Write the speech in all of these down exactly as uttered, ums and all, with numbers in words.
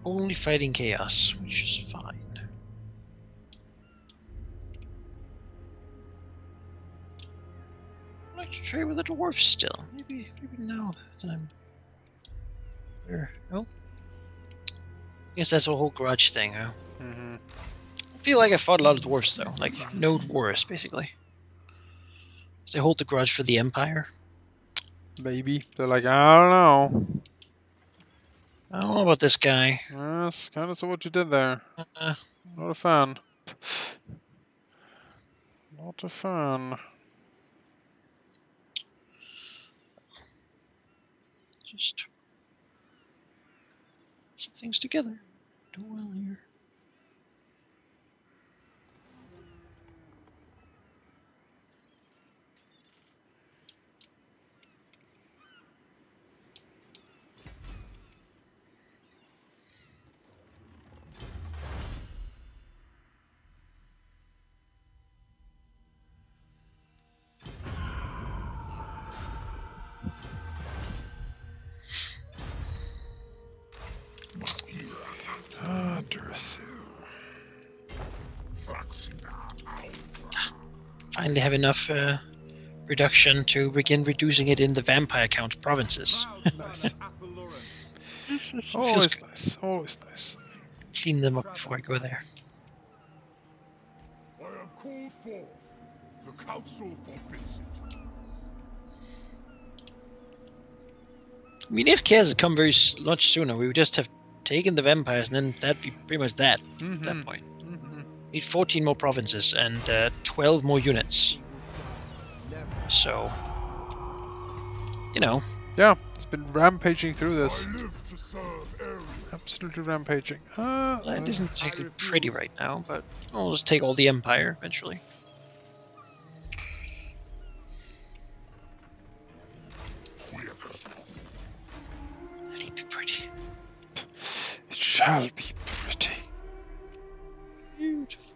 only fighting chaos, which is fine. I'd like to trade with the dwarf still. Maybe, maybe now that I'm there. No. I guess that's a whole grudge thing, huh? Mm-hmm. I feel like I fought a lot of dwarves though, like no dwarves basically. They hold the grudge for the Empire. Maybe. They're like, I don't know. I don't know about this guy. Yes, kind of saw what you did there. Uh, Not a fan. Not a fan. just some things together. Do well here. Ah, Durthu. Finally have enough uh, reduction to begin reducing it in the vampire count provinces. Nice. This is- Always feels good. nice. Always nice. Clean them up before I go there. I am called forth. The council forbids it. I mean, if chaos had come very s- much sooner, we would just have taken the vampires, and then that'd be pretty much that. Mm-hmm. At that point, Mm-hmm. need fourteen more provinces and uh, twelve more units. So, you know, Yeah, it's been rampaging through this. I live to serve Ariel. Absolutely rampaging. Uh, it isn't exactly pretty right now, but we'll just take all the empire eventually. That'll be pretty. it shall be pretty. Beautiful.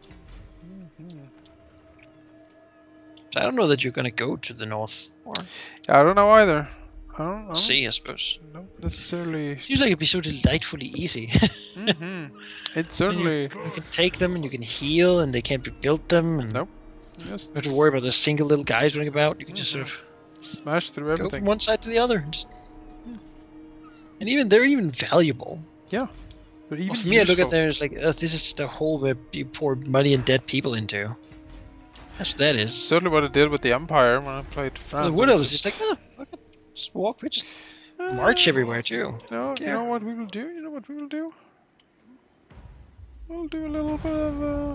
So I don't know that you're gonna go to the north, or I don't know either. I don't know. see, I suppose. Not necessarily. Seems like it'd be so delightfully easy. Mm-hmm. It certainly. You can take them and you can heal, and they can't rebuild them, and Nope. Just you don't have to worry about the single little guys running about. You can just sort of smash through go everything. from one side to the other, and just. And even they're even valuable. Yeah. But even Well, for me, I look useful. at there as like, oh, this is the hole where you pour money and dead people into. That's what that is. Certainly what I did with the Empire when I played So France. the Wood Elves is just like, oh, look at, just walk, we just march everywhere too. No, you Yeah. know what we will do? You know what we will do? We'll do a little bit of uh,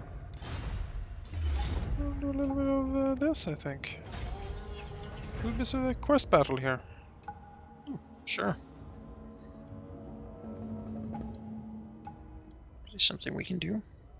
we'll do a little bit of uh, this, I think. A little bit of a quest battle here. Sure. Is something we can do.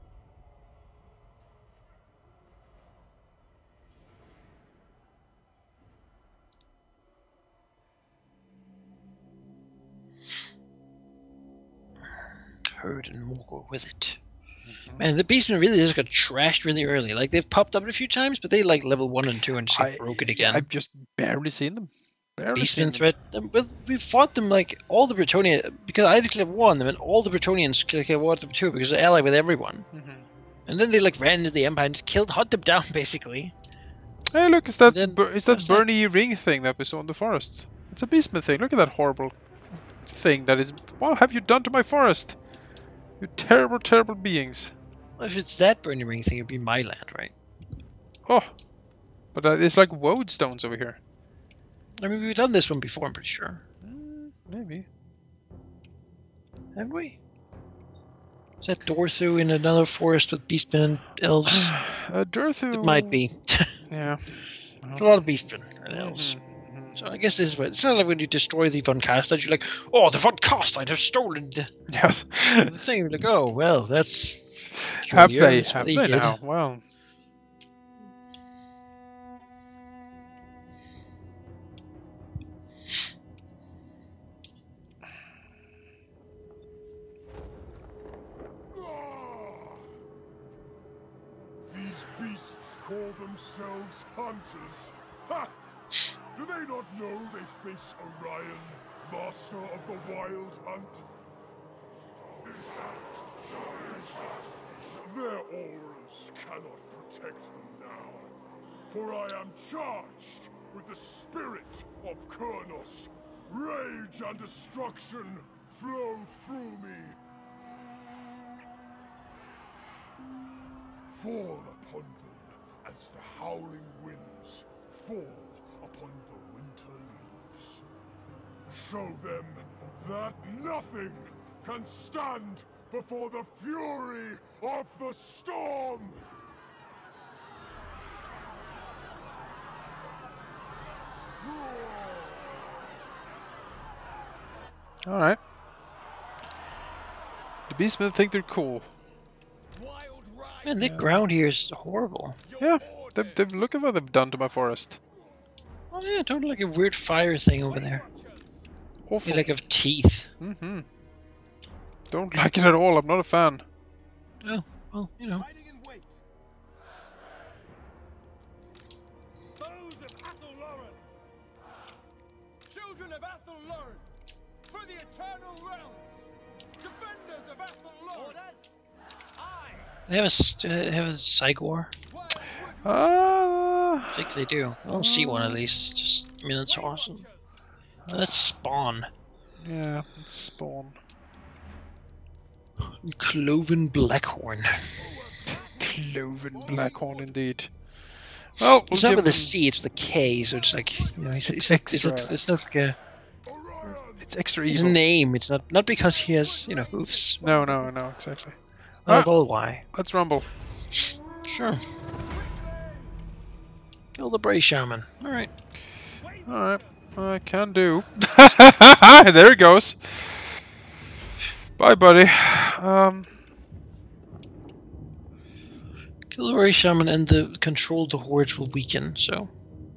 Herd and Morgul with it. Man, the Beastmen really just got trashed really early. Like, they've popped up a few times, but they like level one and two and just get broken again. I've just barely seen them. Barely seen Beastmen them. threat them, but we fought them like all the Bretonnians, because I declared war on them, and all the Bretonnians declared war on them too, because they're allied with everyone. Mm-hmm. And then they like ran into the Empire and just killed, hunt them down basically. Hey, look! Is that Then- bur- is that what's that? Bernie ring thing that we saw in the forest? It's a Beastman thing. Look at that horrible thing. That is. What have you done to my forest? You terrible, terrible beings. Well, if it's that burning ring thing, it'd be my land, right? Oh, but uh, it's like woad stones over here. I mean, we've done this one before, I'm pretty sure. Mm, maybe. Have we? Is that Dorthu in another forest with Beastmen and Elves? Uh, Durthu. It might be. Yeah. It's a lot of Beastmen and Elves. Mhm. So I guess this is what it's not like when you destroy the Von Castite, you're like, oh, the Von Castite have stolen the, Yes. the thing. You're like, oh, well, that's. Have peculiar. they? That's Have what they did. now? Well. These beasts call themselves hunters. Ha! Do they not know they face Orion, master of the wild hunt? Their auras cannot protect them now, for I am charged with the spirit of Kurnos. Rage and destruction flow through me. Fall upon them as the howling winds fall upon the winter leaves. Show them that nothing can stand before the fury of the storm! Alright. The Beastmen think they're cool. Man, the ground here is horrible. Yeah, they've, they've, look at what they've done to my forest. Oh yeah, totally like a weird fire thing over there. Awful. Maybe like of teeth. Mm-hmm. Don't like it at all, I'm not a fan. Oh, well, you know. Children of Athel Loren, for the eternal realms, defenders of Athel Loren. They have a, st uh, have a psych war? Uh, I think they do. I don't see one at least. Just, I mean, that's awesome. Let's spawn. Yeah, let's spawn. Cloven Blackhorn. Cloven Blackhorn, indeed. Well, we'll it's not give with a them... C, it's with a K, so it's like, you know, it's, It's it's, extra. It's, it's not like a, It's extra his evil. name. It's not not because he has, you know, hoofs. No, no, no, exactly. Not Ah. at all why. Let's rumble. Sure. Kill the Bray Shaman. Alright. Alright, I can do. There it goes. Bye, buddy. Um, Kill the Bray Shaman and the control the hordes will weaken, so.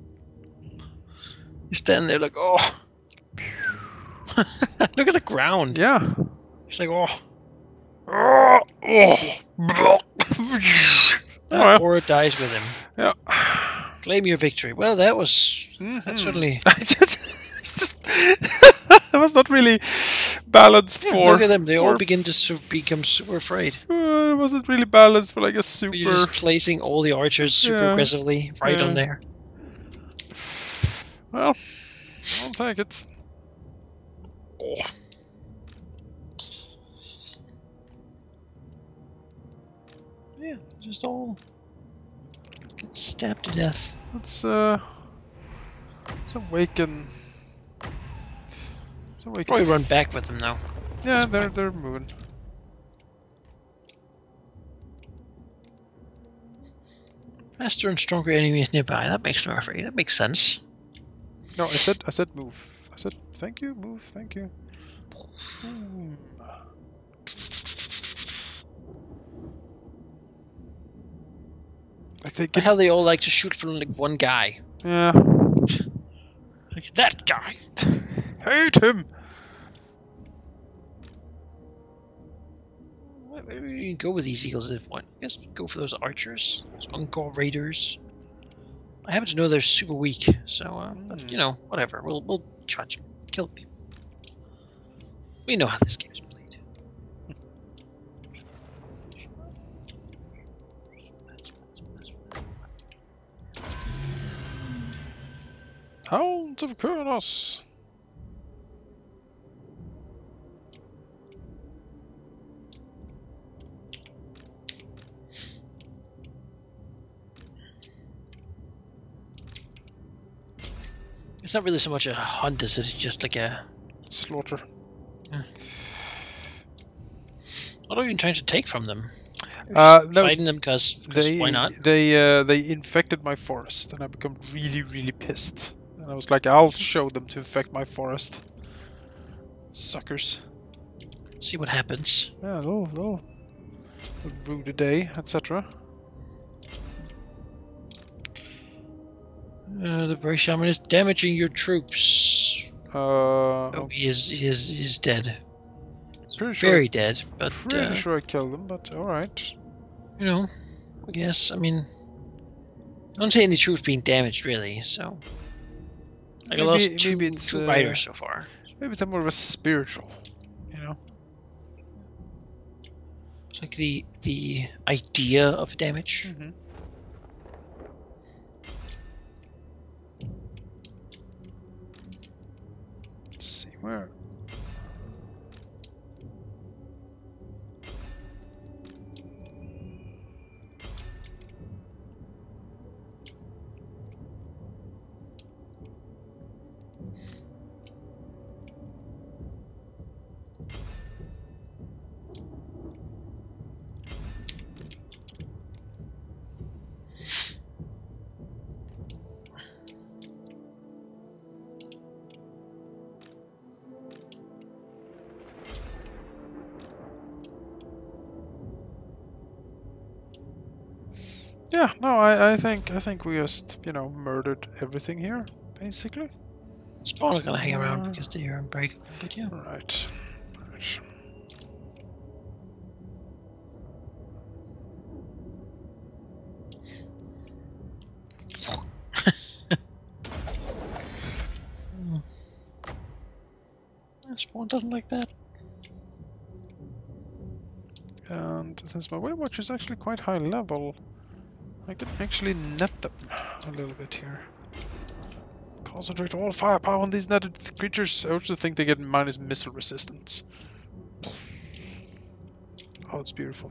You stand there like, oh. Look at the ground. yeah. It's like, oh. Oh, oh. That aura dies with him. Yeah. Claim your victory. Well, that was Mhm. that certainly. I just, just I was not really balanced Yeah, for. look at them. They all for- begin to su- become super afraid. Uh, it wasn't really balanced for like a super. You're just placing all the archers super Yeah. aggressively right Yeah. on there. Well, I'll take it. Oh. Yeah, just all get stabbed to death. Let's uh, let's awaken. Let's awaken. Probably run back with them now. Yeah, they're they're moving. Faster and stronger enemies nearby. That makes them afraid. That makes sense. No, I said I said move. I said thank you, move, thank you. Hmm. Like they The get, hell they all like to shoot from like one guy. yeah. Like that guy. Hate him. Maybe you can go with these eagles if one. Just go for those archers, those Encore raiders. I happen to know they're super weak, so uh, but you know, whatever. We'll we'll charge, kill people. We know how this game is played. Hounds of Kurnos. It's not really so much a hunt as it's just like a. Slaughter. What are you trying to take from them? Uh, no, Fighting them because they why not? they uh, they infected my forest, and I become really really pissed. And I was like, I'll show them to infect my forest. Suckers. See what happens. Yeah, they'll they'll rue the day, et cetera. Uh, the Bray Shaman is damaging your troops. Uh, Oh, he is he is he is dead. pretty sure. Very dead, but Pretty uh, sure I killed them, but all right. you know, I guess I mean, I don't see any troops being damaged really. So, like I Maybe- lost two, maybe it's, two uh, riders so far. Maybe it's more of a spiritual, you know. It's like the the idea of damage. Mm-hmm. Let's see where. Yeah, no, I, I think I think we just, you know, murdered everything here, basically. Spawn are gonna hang around Uh, because they are unbreakable, but yeah. Right. Right. Spawn doesn't like that. And since my Weight Watch is actually quite high level, I can actually net them a little bit here. Concentrate all firepower on these netted creatures. I also think they get minus missile resistance. Oh, it's beautiful.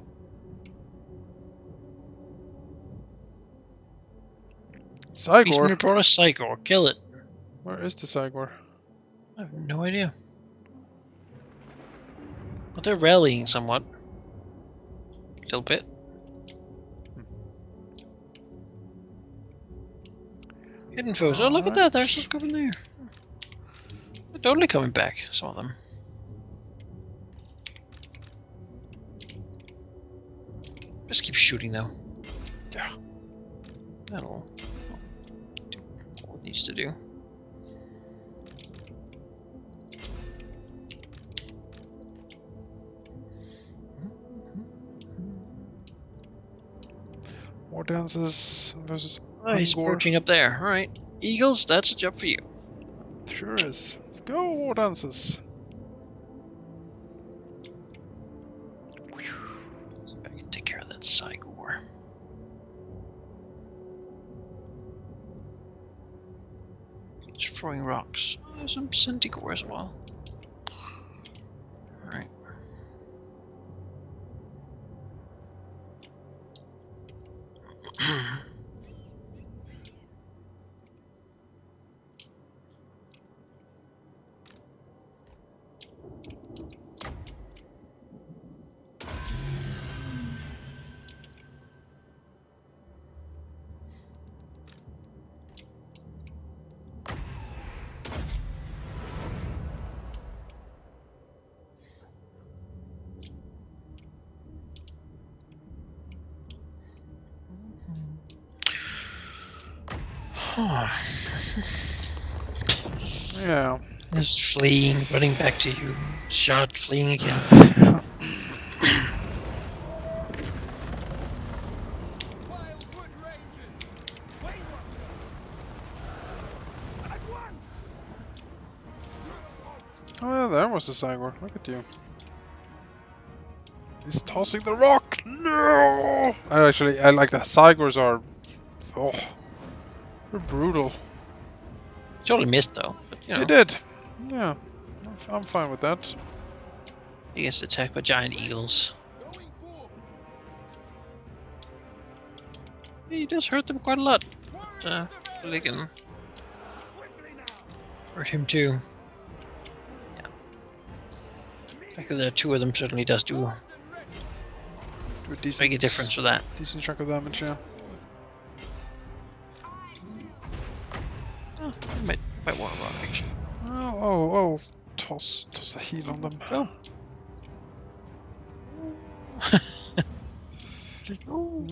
Beastman Cygor. brought a Cygor. Kill it. Where is the Cygor? I have no idea. But they're rallying somewhat. A little bit. Hidden foes. Oh, look at that. They're still coming there. They're totally coming back, some of them. Just keep shooting, though. Yeah. That'll do all it needs to do. War dances versus Oh, he's Angor. perching up there. Alright. Eagles, that's a job for you. Sure is. Go, war dances. See if I can take care of that Cygor. He's throwing rocks. Oh, there's some Centaur as well. Alright. Yeah. Just fleeing, running back to you. Shot, fleeing again. Wildwood Rangers! Weight Watcher! At once! Oh yeah, there was the Cygor. Look at you. He's tossing the rock! No! I actually, I like that. Cygors are... Oh. They're brutal. Totally missed though. But, you know, They did. Yeah. I'm f- I'm fine with that. he gets attacked by giant eagles. He does hurt them quite a lot. But, uh, they can Swiftly now! hurt him too. Yeah. The fact that there are two of them certainly does do Do a decent, make a difference for that. decent chunk of damage, yeah. Oh, might, might want a rock actually. Oh, oh, oh. Toss, toss a heal on them. Go. Oh.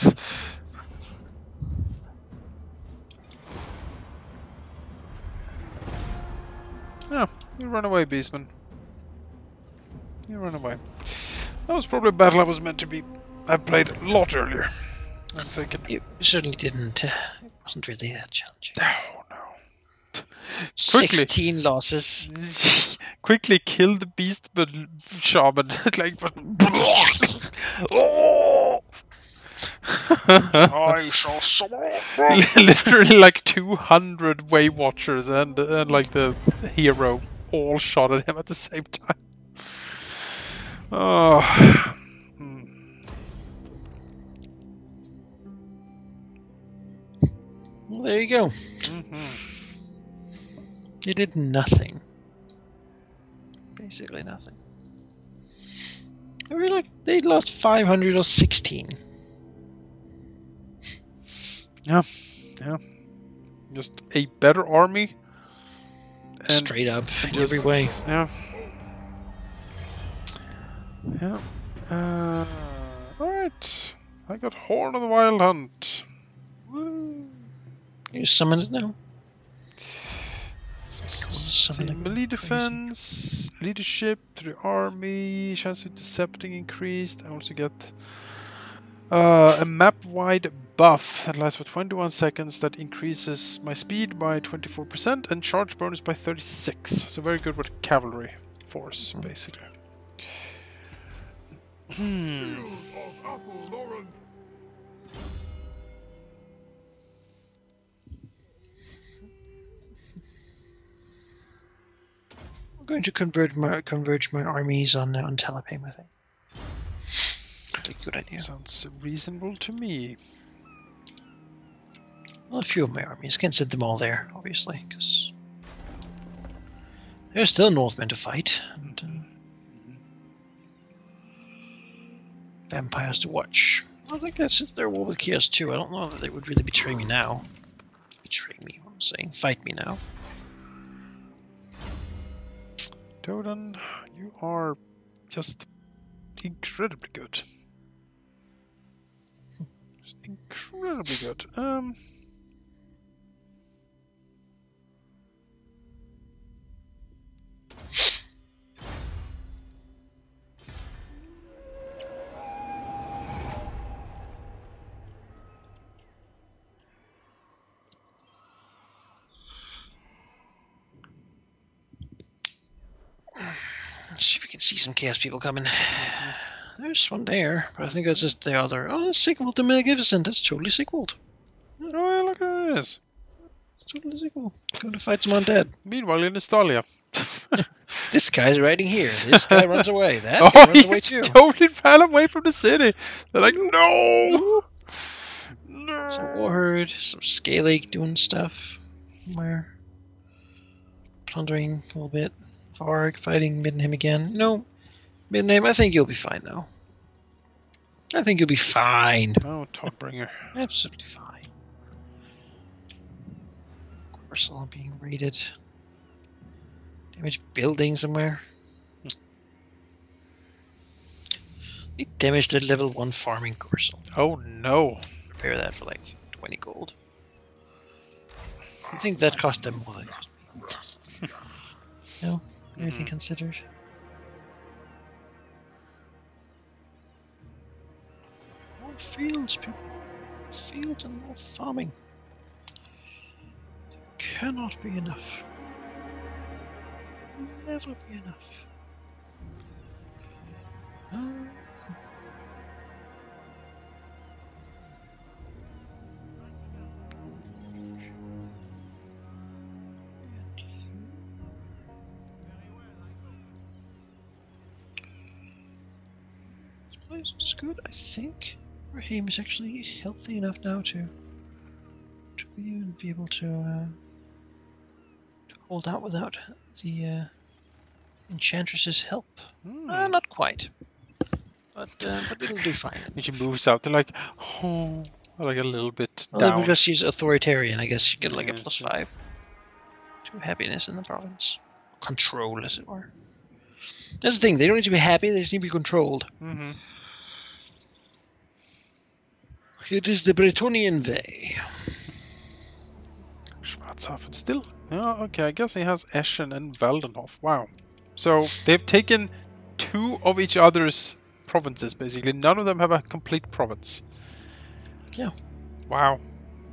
Yeah, you run away, Beastman. You run away. That was probably a battle I was meant to be. I played a lot earlier. I'm thinking. It certainly didn't. Uh, it wasn't really that challenging. Oh no. Quickly. Sixteen losses. Quickly kill the beast, but shaman. like, but Oh! I shall summon. Literally like two hundred Way Watchers and, and like the hero all shot at him at the same time. Oh. Hmm. Well, there you go. Mm-hmm. You did nothing. Basically nothing. They were like they lost five hundred or sixteen. Yeah, yeah. Just a better army. And Straight up, in just- every way. Yeah. Yeah. Uh, Alright. I got Horn of the Wild Hunt. Woo. You summon it now. So, so, Cool, so, something melee crazy. defense, leadership to the army, chance of decepting increased. I also get uh, a map-wide buff that lasts for twenty-one seconds that increases my speed by twenty-four percent and charge bonus by thirty-six. So very good with cavalry force, basically. Hmm. Shield of Athel Loren. I'm going to convert my converge my armies on uh, on Telepame, I think. That's a good idea. Sounds reasonable to me. Well, a few of my armies. Can't send them all there, obviously, because there's still Northmen to fight and uh, vampires to watch. I think that's since they're war with Chaos too. I don't know that they would really betray me now. Betray me, what I'm saying. Fight me now. Dodan, you are just incredibly good. Just incredibly good. Um. Let's see if we can see some Chaos people coming. There's one there, but I think that's just the other. Oh, that's sequel to Magnificent. That's totally sequeled. Oh, look at this. It's totally sequel. Going to fight some undead. Meanwhile, in Estalia. This guy's riding here. This guy runs away. That Oh, guy runs he away too. totally ran away from the city. They're like, no! No! Some Warherd, some Scalake doing stuff. Somewhere. Plundering a little bit. Varg fighting Middenheim again. No, Middenheim, I think you'll be fine though. I think you'll be fine. Oh, Togbringer. Absolutely fine. Coruscant being raided. Damaged building somewhere. We damaged a level one farming Coruscant. Oh, no. Repair that for like twenty gold. I think that cost them more than it cost me. No? Everything considered. More fields, people. Fields and more farming. Cannot be enough. Never be enough. Uh, This place is good, I think. Raheem is actually healthy enough now to to be, be able to, uh, to hold out without the uh, Enchantress's help. Hmm. Uh, not quite, but uh, but it'll do fine. When she moves out, they're like, oh, like a little bit Well, then down. because she's authoritarian, I guess you get like a Yeah, plus sure. five to happiness in the province. Control, as it were. That's the thing, they don't need to be happy, they just need to be controlled. Mm-hmm. It is the Bretonian way. Schwarzhafen still. Oh, okay. I guess he has Eschen and Waldenhof. Wow. So they've taken two of each other's provinces, basically. None of them have a complete province. Yeah. Wow.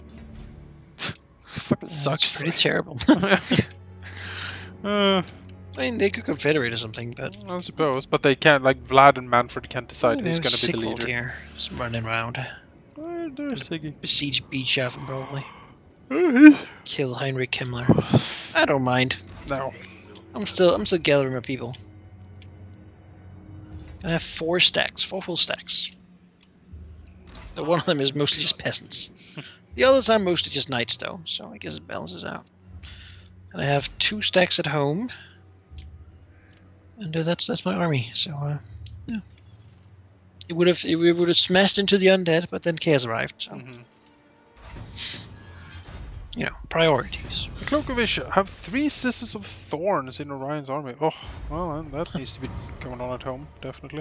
Fucking That's sucks. pretty terrible. uh, I mean, they could confederate or something, but I suppose, but they can't, like, Vlad and Manfred can't decide Well, who's there's going to be the Sigvald leader. here, just running around, Oh, there's Siggy. besiege Beechhafen probably. Kill Heinrich Himmler. I don't mind. No. I'm still, I'm still gathering my people. I have four stacks, four full stacks. But one of them is mostly just peasants. The others are mostly just knights, though, so I guess it balances out. And I have two stacks at home, and uh, that's that's my army. So, uh, yeah, it would have it would have smashed into the undead, but then chaos arrived. So, Mm-hmm. you know, priorities. The Cloak of Isha have three Sisters of Thorns in Orion's army. Oh, well, then that needs to be going on at home, definitely.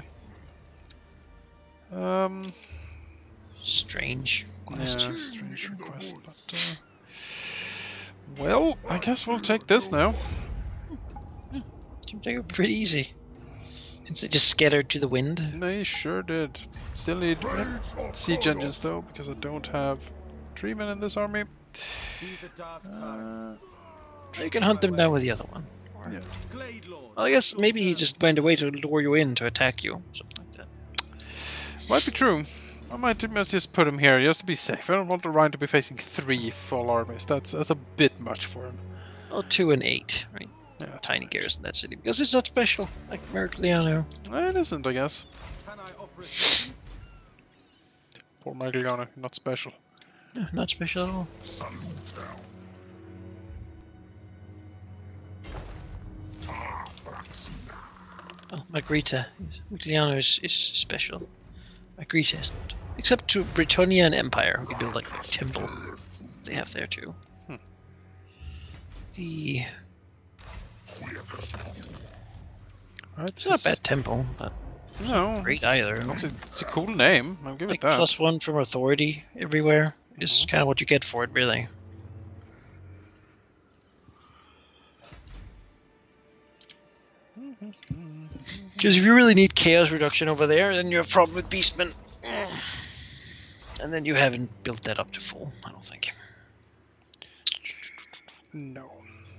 Um, Strange quest. yeah, strange request, but uh, well, I guess we'll take this now. Seems like it pretty easy. Since they just scattered to the wind. They sure did. Still need siege engines though, because I don't have tree men in this army. These are dark Uh, times. You can hunt them down with the other one. yeah. Glade Lord. Well, I guess maybe he just went away to lure you in to attack you, something like that. Might be true. I might let's just put him here just to be safe. I don't want the Rhine to be facing three full armies. That's that's a bit much for him. Well, two and eight, right? Yeah. Tiny garrison that city because it's not special like Merigliano. Eh, It isn't, I guess. Can I offer assistance? Poor Magliano, not special. No, not special at all. Oh, Magritta. Merigliano is, is special. Magritta is not. Except to Britannia and Empire, who can build like a temple. They have there too. Hmm. The Right, it's not a bad temple, but No, great it's- either. It's a, it's a cool name. I'll give like it that. plus one from authority everywhere is Mhm. kind of what you get for it, really. Because if you really need chaos reduction over there, then you have a problem with Beastmen. And then you haven't built that up to full, I don't think. No.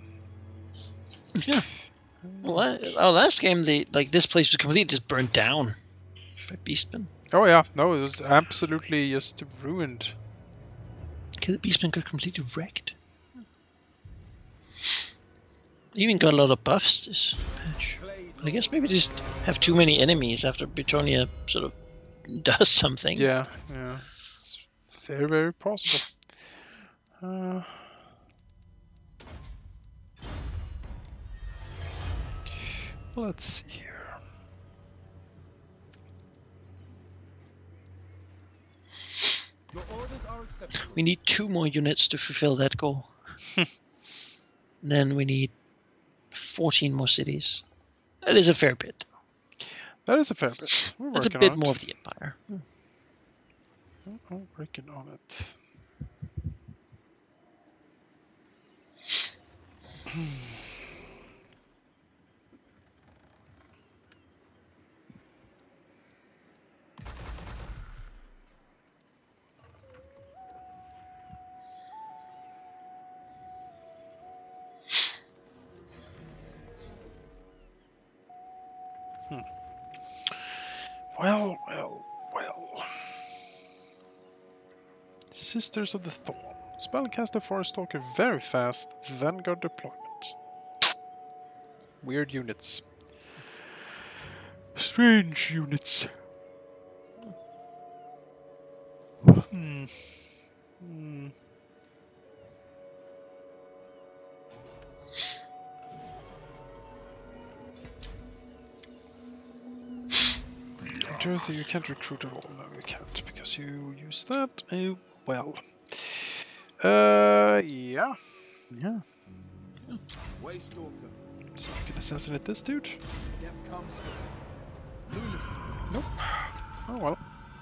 Yeah. Well, la- our last game, the like this place was completely just burnt down by Beastmen. Oh yeah, no, it was absolutely just ruined. Okay, the Beastmen got completely wrecked. They even got a lot of buffs this patch. Glade But I guess maybe just have too many enemies after Britannia sort of does something. Yeah, yeah. It's very, very possible. Uh, let's see here. Your orders are acceptable. We need two more units to fulfill that goal. Then we need fourteen more cities. That is a fair bit. That is a fair bit. We're That's a working bit on more it. of the Empire. I'm working on it. Hmm. Well, well, well. Sisters of the Thorn. Spellcaster Forestalker very fast, Vanguard deployment. Weird units. Strange units. Hmm. Hmm. Jersey, you can't recruit at all. No, you can't because you use that. Oh, well. Uh, yeah. Yeah. Waystalker. So we can assassinate this dude. Death comes. Lunacy. Nope. Oh well.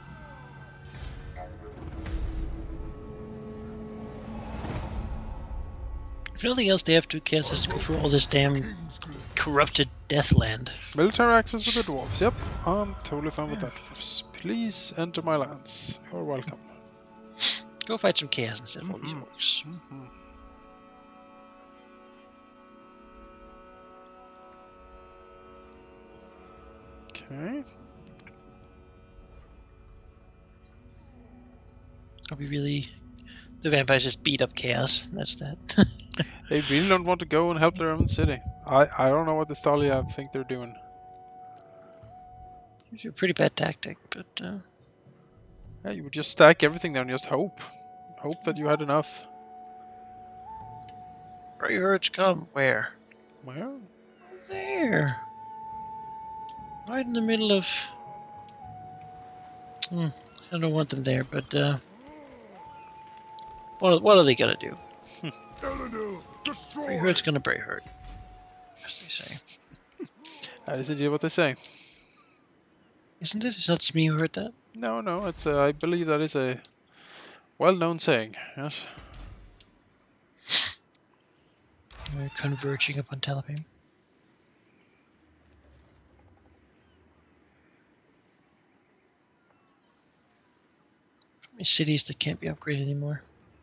If nothing else, they have to cast us to go through all this damn corrupted Deathland. Military access with the dwarves. Yep, I'm totally fine with that. Dwarves. Please enter my lands. You're welcome. Go fight some chaos instead of all these Mhm. orcs. Mhm. Okay. Are we really... The vampires just beat up Chaos. That's that. They really don't want to go and help their own city. I, I don't know what the Stalia think they're doing. It's a pretty bad tactic, but... Uh... Yeah, you would just stack everything there and just hope. Hope that you had enough. Grey Herds come. Where? Well... There. Right in the middle of... Hmm, I don't want them there, but... Uh... What, what are they gonna do? Eleanor, destroy. Grey Herd's gonna Grey Herd. As they say. That is indeed what they say. Isn't it? It's not just me who heard that. No, no, it's uh, I believe that is a well-known saying, yes. We're converging upon Talabheim. Many cities that can't be upgraded anymore.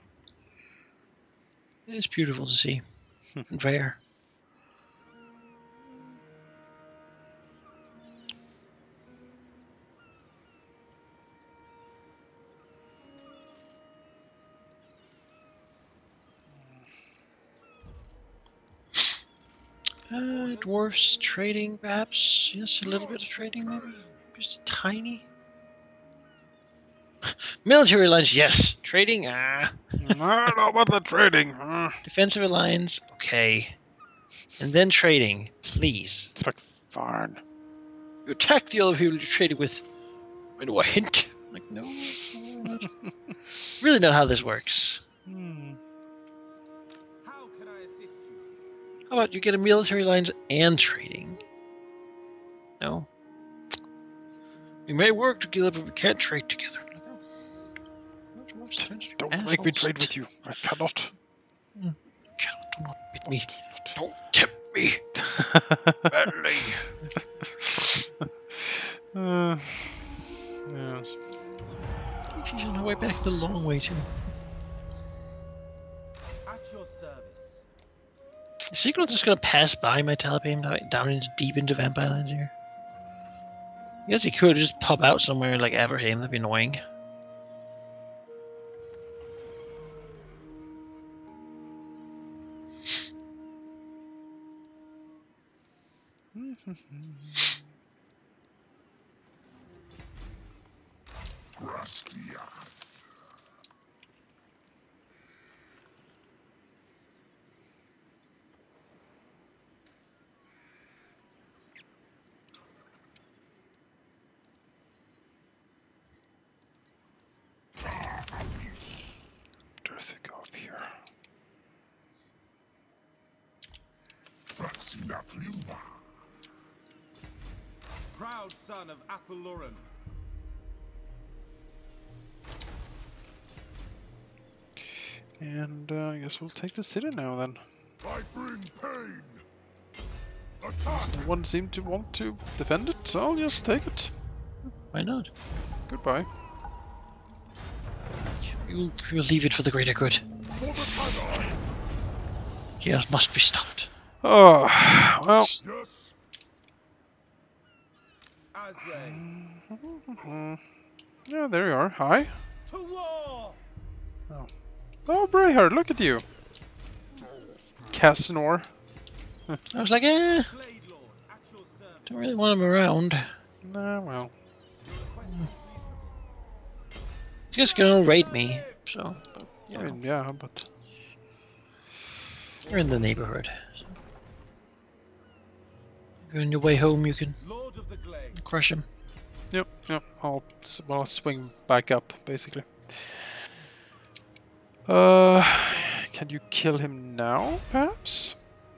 It is beautiful to see. And rare. Uh, dwarfs trading, perhaps? Yes, a little bit of trading, maybe? Just a tiny? Military alliance, yes. Trading, ah. I don't know about the trading. Uh, Defensive alliance, okay. And then trading, please. it's like fine. You attack the other people you're trading with. I know a hint. Like, no, that's not. Really not how this works. Hmm. How can I assist you? How about you get a military alliance and trading? No. We may work together, but we can't trade together. Don't make me trade with you. I cannot. Cannot, do not beat me. Don't tempt me. Badly. uh, yes. She's on her way back the long way too. At your service. Is Sigurd just gonna pass by my Talabheim down into deep into Vampire Lands here? I guess he could just pop out somewhere like Averheim, that'd be annoying. Does it go up here? Proud son of Athelloren. And uh, I guess we'll take the city now then. I bring pain. Since Attack. no one seemed to want to defend it, so I'll just take it. Why not? Goodbye. You, you'll leave it for the greater good. For the Tadai. Chaos must be stopped. Oh, well. Yes. Azrael. Yeah, there you are. Hi. To war! Oh, Brayhard, look at you. Casanor. I was like, eh, Blade Lord, at your service. don't really want him around. Nah, well. He's just gonna raid me, so, but, you I know, mean, yeah, but... you're in the neighborhood. So. If you're on your way home, you can Lord of the Glade. crush him. Yep, yep. I'll, s- well, I'll swing back up, basically. Uh, can you kill him now, perhaps?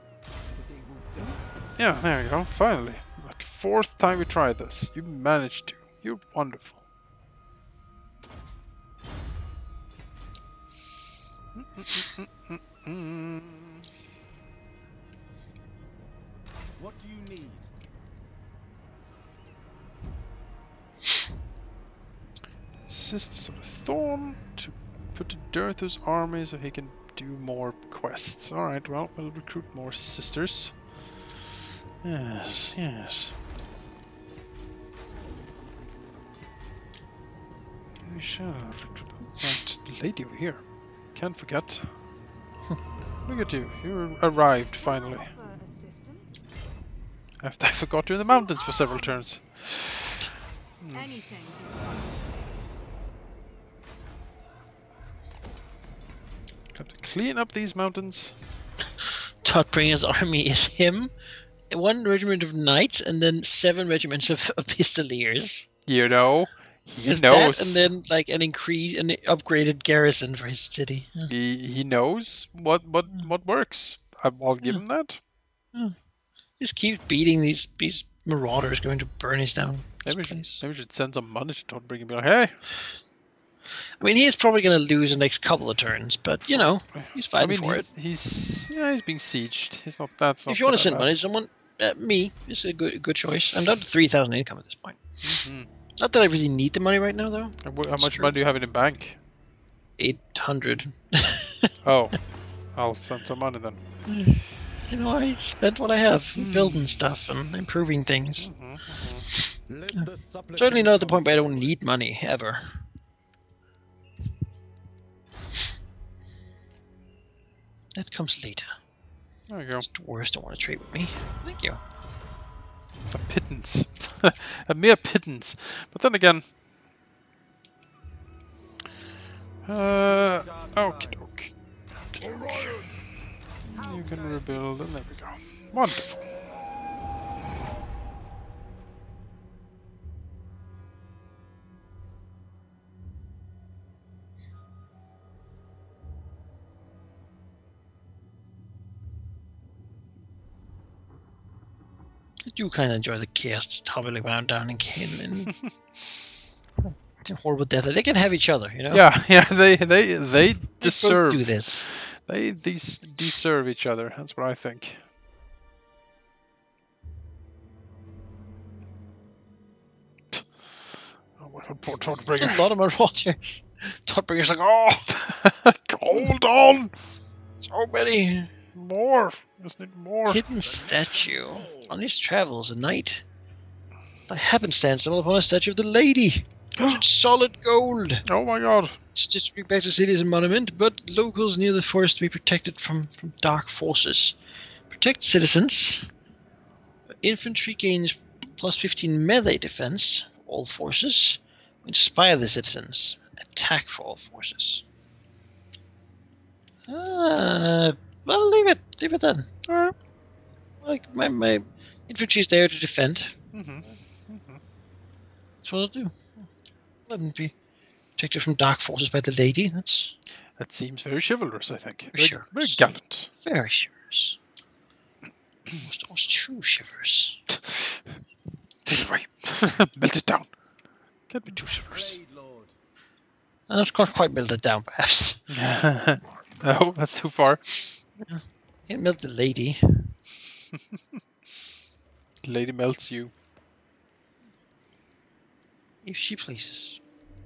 Yeah, there you go. Finally. Like, fourth time we tried this. You managed to. You're wonderful. Mm. What do you need? Sisters of the Thorn to put to Durthu's army so he can do more quests. Alright, well, we'll recruit more sisters. Yes, yes. We shall recruit that lady over here. Can't forget. Look at you. You arrived finally. Offer assistance? After I forgot you in the mountains for several turns. Anything is possible. Have to clean up these mountains. Todbringer's army is him, one regiment of knights, and then seven regiments of, of pistoliers. You know, he Is knows. that, and then like an increase, an upgraded garrison for his city. Yeah. He he knows what what what works. I- I'll give Yeah. him that. Just keep beating these these marauders going to burn his down. Maybe we, His should, place. maybe we should send some money to Todbringer and be like, hey. I mean, he's probably going to lose the next couple of turns, but you know, he's I fighting mean, for it. he's, he's yeah, he's being sieged. He's not that's not. If you want to that send money to fast. someone, uh, me is a good good choice. I'm down to three thousand income at this point. Mhm. Not that I really need the money right now, though. And wh- How That's much true. money do you have in the bank? Eight hundred. Oh, I'll send some money then. You know, I spent what I have building stuff and improving things. Mhm, mhm. Let the supplicant Certainly not at the come point where I don't need money ever. That comes later. There you go. Dwarves don't want to trade with me. Thank you. A pittance. A mere pittance. But then again... Uh, okie doke. You can rebuild, and there we go. Wonderful. I do kind of enjoy the chaos just hobbling around down in Cain and horrible death. They can have each other, you know. Yeah, yeah, they they they They both deserve do this. They these deserve each other. That's what I think. Oh my God, poor There's a Todbringer. lot of marauders. Todbringer's like, oh, Hold on, so many. more. Just need more. Hidden statue. On his travels, a knight by happenstance stumbled upon a statue of the lady. It's solid gold. Oh my God. It's just to bring back to the city as a monument, but locals near the forest to be protected from, from dark forces. Protect citizens. Infantry gains plus fifteen melee defense for all forces. Inspire the citizens. Attack for all forces. Uh, well, leave it. Leave it then. Alright. Like, my, my infantry is there to defend. Mm-hmm. That's what I'll do. Let them be protected from dark forces by the lady. That's That seems very chivalrous, I think. Very Very, very chivalrous. gallant. very chivalrous. almost, almost too chivalrous. Take it away. Melt it down. Can't be too chivalrous. Blade Lord. And I've not quite melted down, perhaps. Oh, that's too far. Can't melt the lady. Lady melts you. If she pleases.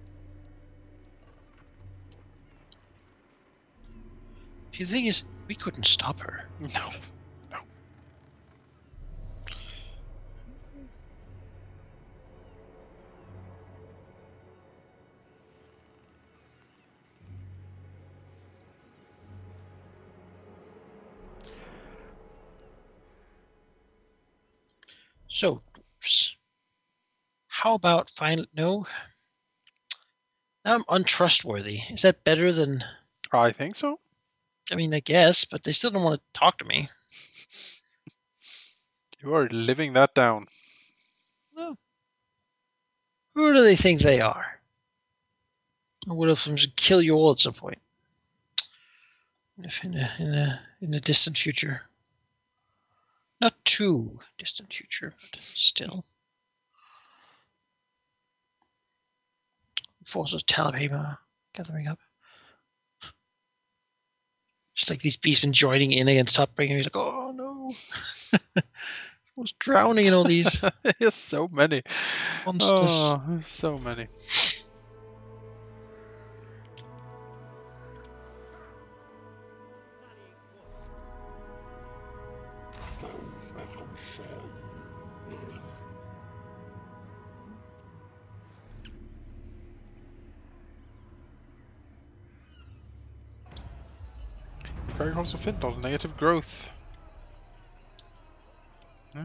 The thing is, we couldn't stop her. No. No. So, dwarves. How about final? No. Now I'm untrustworthy. Is that better than? I think so. I mean, I guess, but they still don't want to talk to me. You are living that down. No. Who do they think they are? Or what if them should kill you all at some point? If in a in a in a distant future. Not too distant future, but still. Forces of Talabheima gathering up. Just like these beasts been joining in against Todbringer. He's like, oh no. I was drowning in all these There's so many. monsters. Oh, there's so many. Craig Halls of Findle, negative growth. Yeah,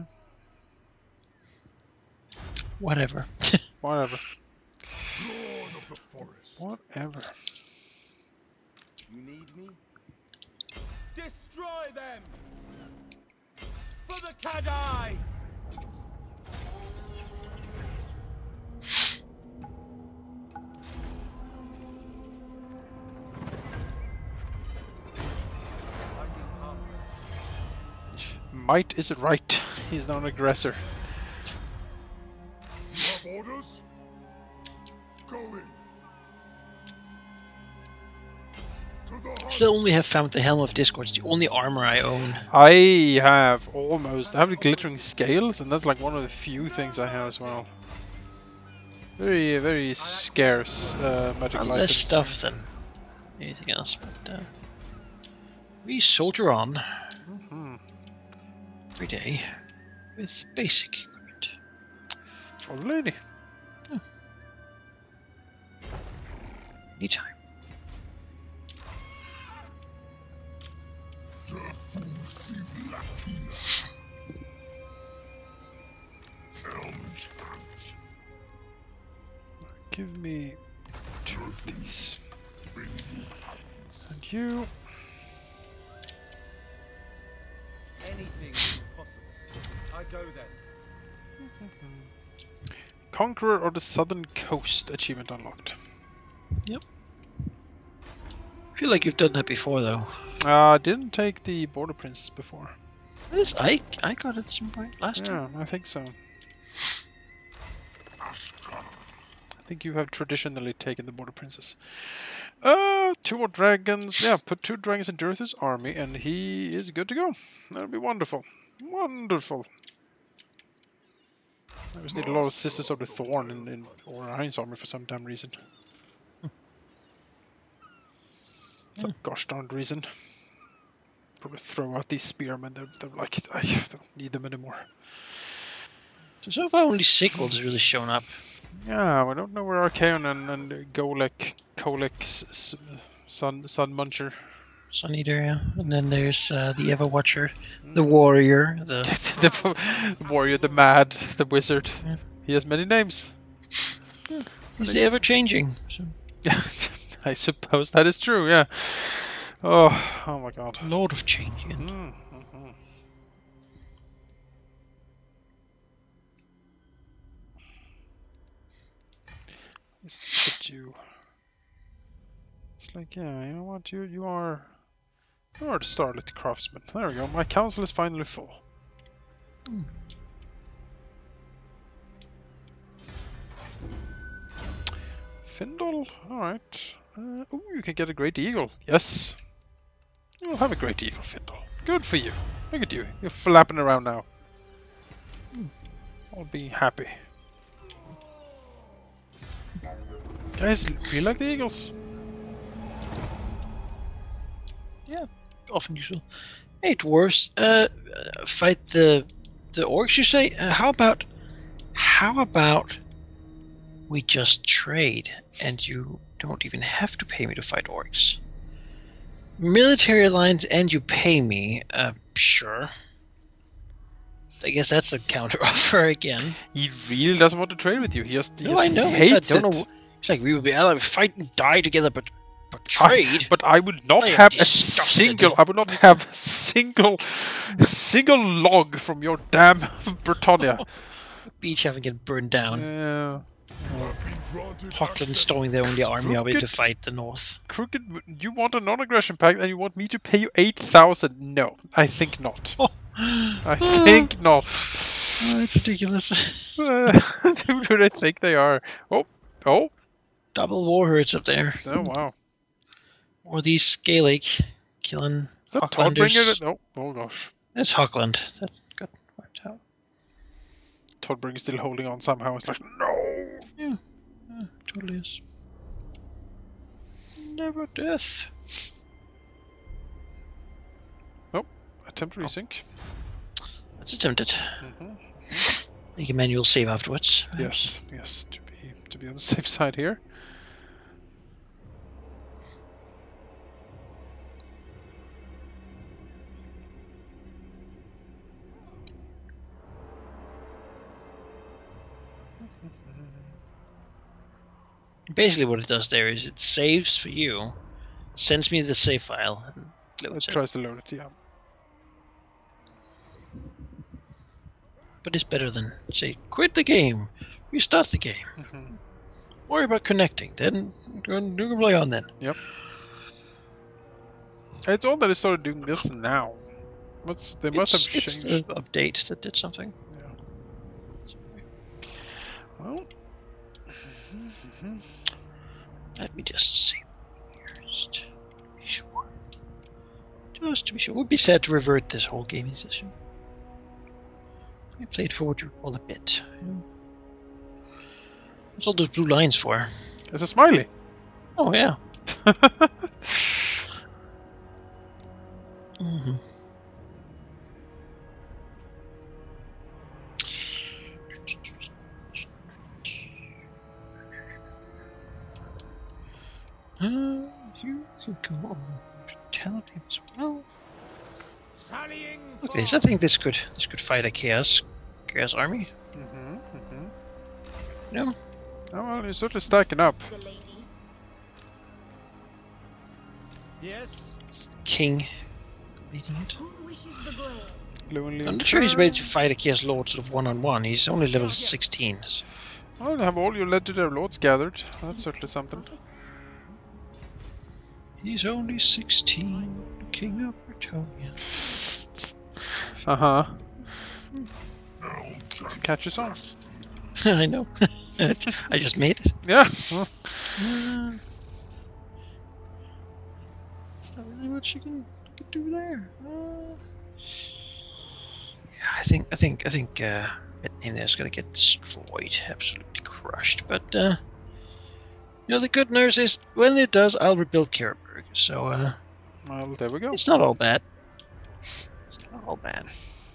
Whatever. whatever. Lord of the forest. Whatever. You need me? Destroy them! For the Kadai! Might is right. He's not an aggressor. You have orders? Go in. To the hunt. Still only have found the Helm of Discord. It's the only armor I own. I have almost. I have the glittering scales, and that's like one of the few things I have as well. Very, very scarce uh, magical Well, less items. stuff than anything else, but uh, we soldier on Mhm. every day with basic equipment. For the lady. Anytime. Give me two of these. And you. Anything is possible. I go then. Conqueror of the Southern Coast achievement unlocked. I feel like you've done that before, though. Uh, I didn't take the Border Princess before. This I I got it at some point last time. Yeah, I think so. I think you have traditionally taken the Border Princess. Uh, two more dragons. Yeah, put two dragons in Durth's army, and he is good to go. That'll be wonderful. Wonderful. I just need a lot of Sisters of the Thorn in, in Orion's army for some damn reason. Some gosh darned reason. Probably throw out these spearmen. They're, they're like, I don't need them anymore. So, so far, only Sigvald has really shown up. Yeah, we don't know where Archaon and, and Golek, Kolek's s- son, son Muncher. Sun Eater, yeah. And then there's uh, the Ever Watcher, the Warrior, the the warrior, the mad, the wizard. Yeah. He has many names. he's ever changing. So, I suppose that is true, yeah. Oh, oh my god. Lord of Change. Yeah. Mm, mhm. Just put you. It's like, yeah, you know what? You you are. You are the Starlit Craftsman. There we go. My council is finally full. Mm. Findle, alright. Uh, ooh, you can get a Great Eagle. Yes. You'll have a Great Eagle, Findle. Good for you. Look at you. You're flapping around now. All being happy. Guys, we like the Eagles. Yeah, often useful. Hey, dwarves, uh, uh, fight the the orcs. You say? Uh, how about how about we just trade, and you don't even have to pay me to fight orcs. Military alliance, and you pay me. Uh, sure. I guess that's a counter offer again. He really doesn't want to trade with you. He just, he No, just I know. hates I don't it. know. It's like we would be allied, fight and die together, but but I- trade. but I would not I am have a disgusted. single. I would not have a single, a single log from your damn Britannia. Beach having get burned down. Yeah. Hotland stowing their only army away to fight the north. Crooked, you want a non-aggression pact and you want me to pay you eight thousand? No, I think not. Oh. I think not. Oh, it's ridiculous. Uh, Who do they think they are? Oh, oh, Double warhordes up there. oh wow. Or these Gaelic killing Is that Hochlanders. Toddbringer? Oh, oh gosh. It's Hochland. That got wiped out. Toddbringer still holding on somehow. It's like, no! Yeah, yeah, totally is. Never death. A temporary sink. That's attempted. Mhm. Make a manual save afterwards. Yes, yes, to be to be on the safe side here. Basically, what it does there is it saves for you, sends me the save file, and It loads it. tries to load it, yeah. But it's better than, say, quit the game, restart the game. Mhm. Worry about connecting, then you can play on then. Yep. It's odd that it started doing this now. What's they must it's, have it's changed. an update that did something. Well, Let me just see. Just to be sure. Just to be sure. It would be sad to revert this whole gaming session. We played forward to all a bit. You know. What's all those blue lines for? it's a smiley. Oh yeah. Mm-hmm. Uh, you can go on to tell him as well. Sallying Okay, so I think this could this could fight a chaos chaos army. Mm-hmm, mm-hmm. No, Oh well, you're sort of stacking up. The lady. Yes. king leading it. Who wishes the blade? Lonely I'm not sure he's ready to turn. fight a chaos lord sort of one on one. He's only level sixteen. So. Well, have all your legendary lords gathered. That's certainly something. Officer. He's only sixteen, King of Bretonnia. Uh huh. Let's catch us on. I know. I just made it. Yeah. Well, Uh, there's not really much you can, can do there. Uh, yeah, I think I think I think uh, Betnina's gonna get destroyed, absolutely crushed. But uh, you know, the good news is when it does, I'll rebuild Karaberg. So uh, well, there we go. it's not all bad. It's not all bad.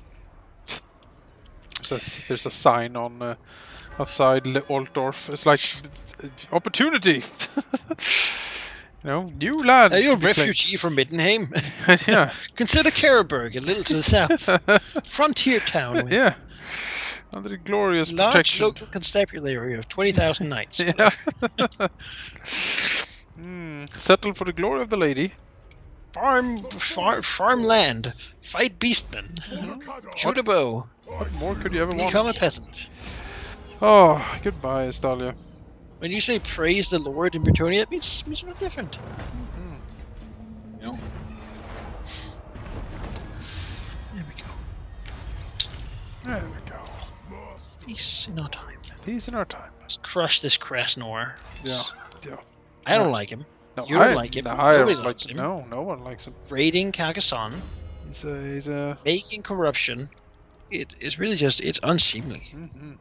There's a, there's a sign on uh, outside Le Altdorf. It's like uh, opportunity. You know, new land. Uh, you're a to be claimed. refugee from Middenheim. Yeah. Consider Karaberg, a little to the south. Frontier town with Yeah. Under the glorious large protection. local constabulary of twenty thousand knights. Yeah. mm, settle for the glory of the lady. Farm, farm, farmland. Fight beastmen. Shoot a bow. What more could you ever Become a want? peasant. Oh, goodbye, Estalia. When you say praise the Lord in Bretonnia, it means, means something different. You know? There we go. There we go. Peace in our time. Peace in our time. Let's crush this Krasnor. Yeah. Yeah. I don't Nice. like him. No, You don't I, like him. No, I Nobody don't likes like him. No, no one likes him. Raiding Carcassonne, He's a. He's a. making corruption. It is really just, it's unseemly. Mm-hmm.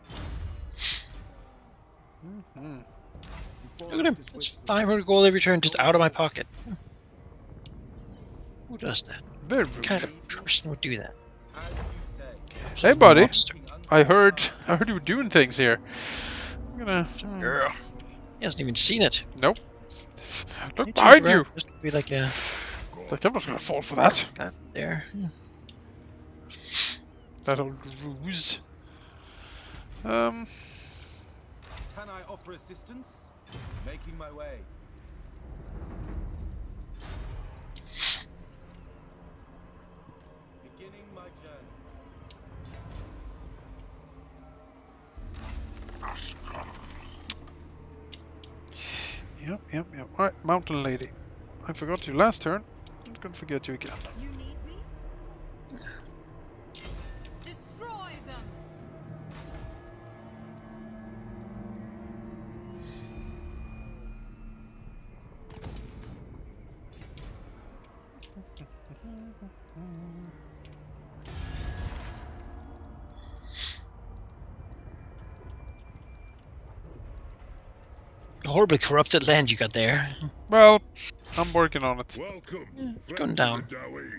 Mm-hmm. Look at him. That's five hundred gold every turn just out of my pocket. Who does that? Very What rude. kind of person would do that? As you say. Hey, buddy. Monster. I heard. I heard you were doing things here. I'm gonna. Girl. He hasn't even seen it. Nope. He Look turns behind around you. Just to be like a Like I'm not gonna fall for that. guy there. That old ruse. Um. Can I offer assistance? Making my way. Beginning my journey. Yep, yep, yep. Alright, Mountain Lady. I forgot you last turn. I'm not gonna forget you again. You need me? Destroy them! Horribly corrupted land you got there. Well, I'm working on it. Welcome, it's going down. Dowie.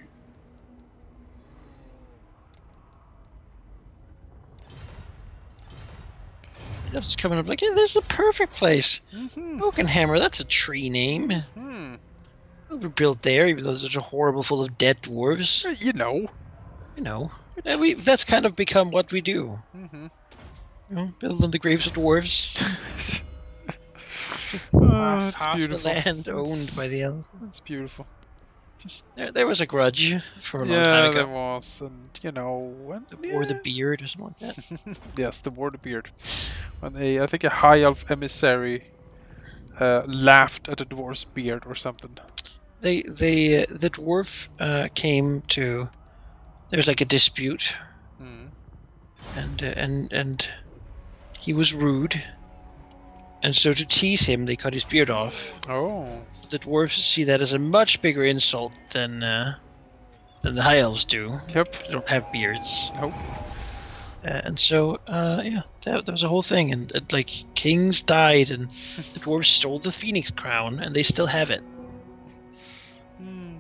That's coming up like, yeah, this is a perfect place. Mm-hmm. Oakenhammer, that's a tree name. Hmm. We were built there, even though there's a horrible full of dead dwarves. You know. You know, Uh, we that's kind of become what we do. Mm-hmm. You know, build on the graves of dwarves. Oh, half it's half beautiful. the land owned It's- by the elves. It's beautiful. Just there, there was a grudge for a long Yeah, time there ago. was, and you know, when, Or the yeah. beard or something like that. Yes, the war the beard. When a, I think a high elf emissary uh, laughed at the dwarf's beard or something. They, they, uh, the dwarf uh, came to. There was like a dispute, Hmm. and uh, and and he was rude. And so to tease him, they cut his beard off. Oh, The dwarves see that as a much bigger insult than uh, than the high elves do. yep. They don't have beards. Nope. Uh, and so, uh, yeah, that, that was a whole thing. And, uh, like, kings died, and the dwarves stole the phoenix crown, and they still have it. Hmm.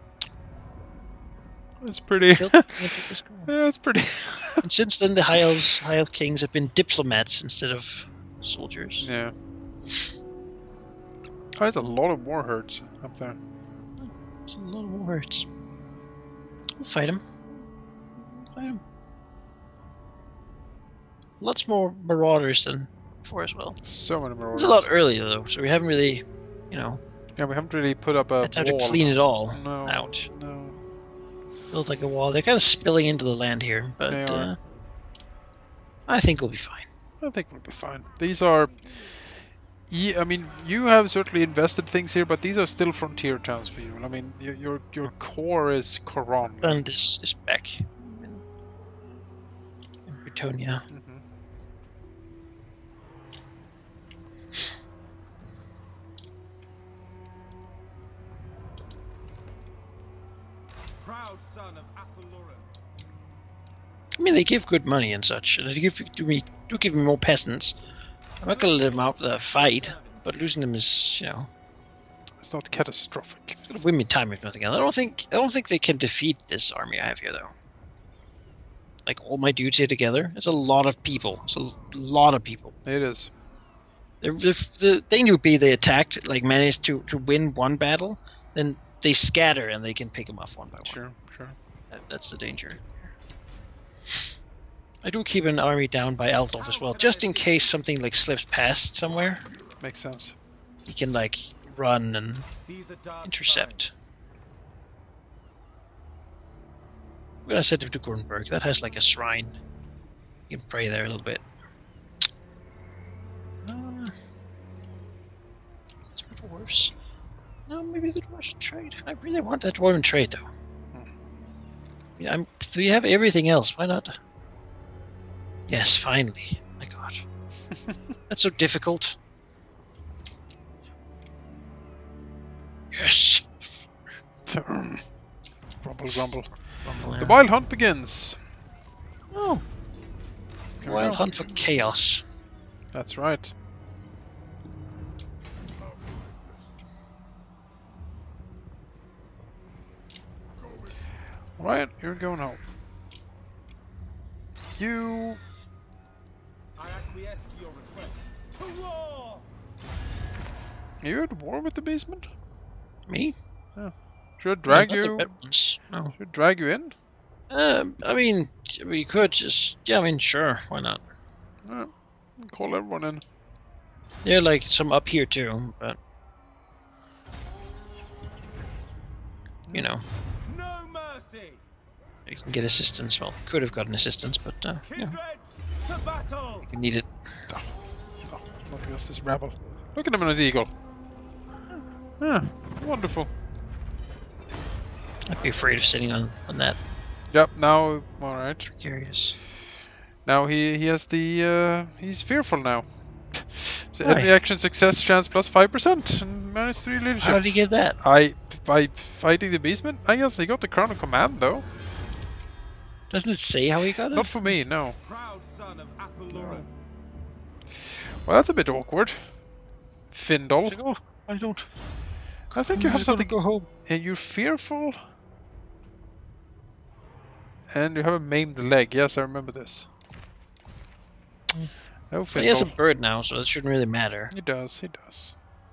It's pretty. Killed the king and took his crown. Yeah, it's pretty. And since then, the high elves, high elf kings have been diplomats instead of soldiers. Yeah. Oh, there's a lot of war herds up there. It's a lot of words. We'll fight him. Fight him. Lots more marauders than before as well. So many more. It's a lot earlier though, so we haven't really, you know, Yeah, we haven't really put up a had time to wall. clean it all No. out. No. Build like a wall. They're kind of spilling into the land here, but They are. uh, I think we'll be fine. I think we'll be fine. These are. Yeah, I mean, you have certainly invested things here, but these are still frontier towns for you. I mean, your your, your core is Koran. And is is back in, in Britonia. Mhm. Proud son of Athelloren. I mean, they give good money and such, and they give do me do give me more peasants. I'm not gonna let them out the fight, but losing them is, you know, It's not catastrophic. it's gonna win me time if nothing else. I don't think I don't think they can defeat this army I have here though. Like all my dudes here together, it's a lot of people. It's a lot of people. It is. If the thing would be they attacked, like managed to, to win one battle, then they scatter and they can pick them off one by one. Sure, sure. That, that's the danger. I do keep an army down by Altdorf as well, just in case something like slips past somewhere. Makes sense. You can like run and These are dark intercept. I'm gonna send him to Gordonberg. That has like a shrine. You can pray there a little bit. Uh, it's for dwarves. No, maybe the dwarves should trade. I really want that dwarven trade though. I mean, I'm, we have everything else. Why not? Yes, finally. My God, that's so difficult. Yes. Grumble, grumble. Yeah. The wild hunt begins. Oh, Here we wild go. hunt for chaos. That's right. Right, you're going home. You. I acquiesce to your request. To war! Are you at war with the basement? Me? Should I drag Yeah, not the you? red ones. No. Should I drag you in? Um, I mean, we could just. Yeah, I mean, sure. Why not? Yeah, call everyone in. There are like some up here too, but you know, No mercy! you can get assistance. Well, could have gotten assistance, but uh, yeah, Kindred to battle! you need it. Oh, not against this rabble. Look at him on his eagle. Yeah, wonderful. I'd be afraid of sitting on on that. Yep. Now, all right. Curious. Now he he has the uh, he's fearful now. So Why? enemy action success chance plus five percent and minus three leadership. How did he get that? I by fighting the beastman. I guess he got the crown of command though. Doesn't it say how he got it? Not for me, no. Proud son of Athelloren. Well, that's a bit awkward. Findle. Oh, I don't. I think you I'm have just gonna something. Go home. And you're fearful. And you have a maimed leg. Yes, I remember this. No But he has a Findle. bird now, so it shouldn't really matter. He does, he does.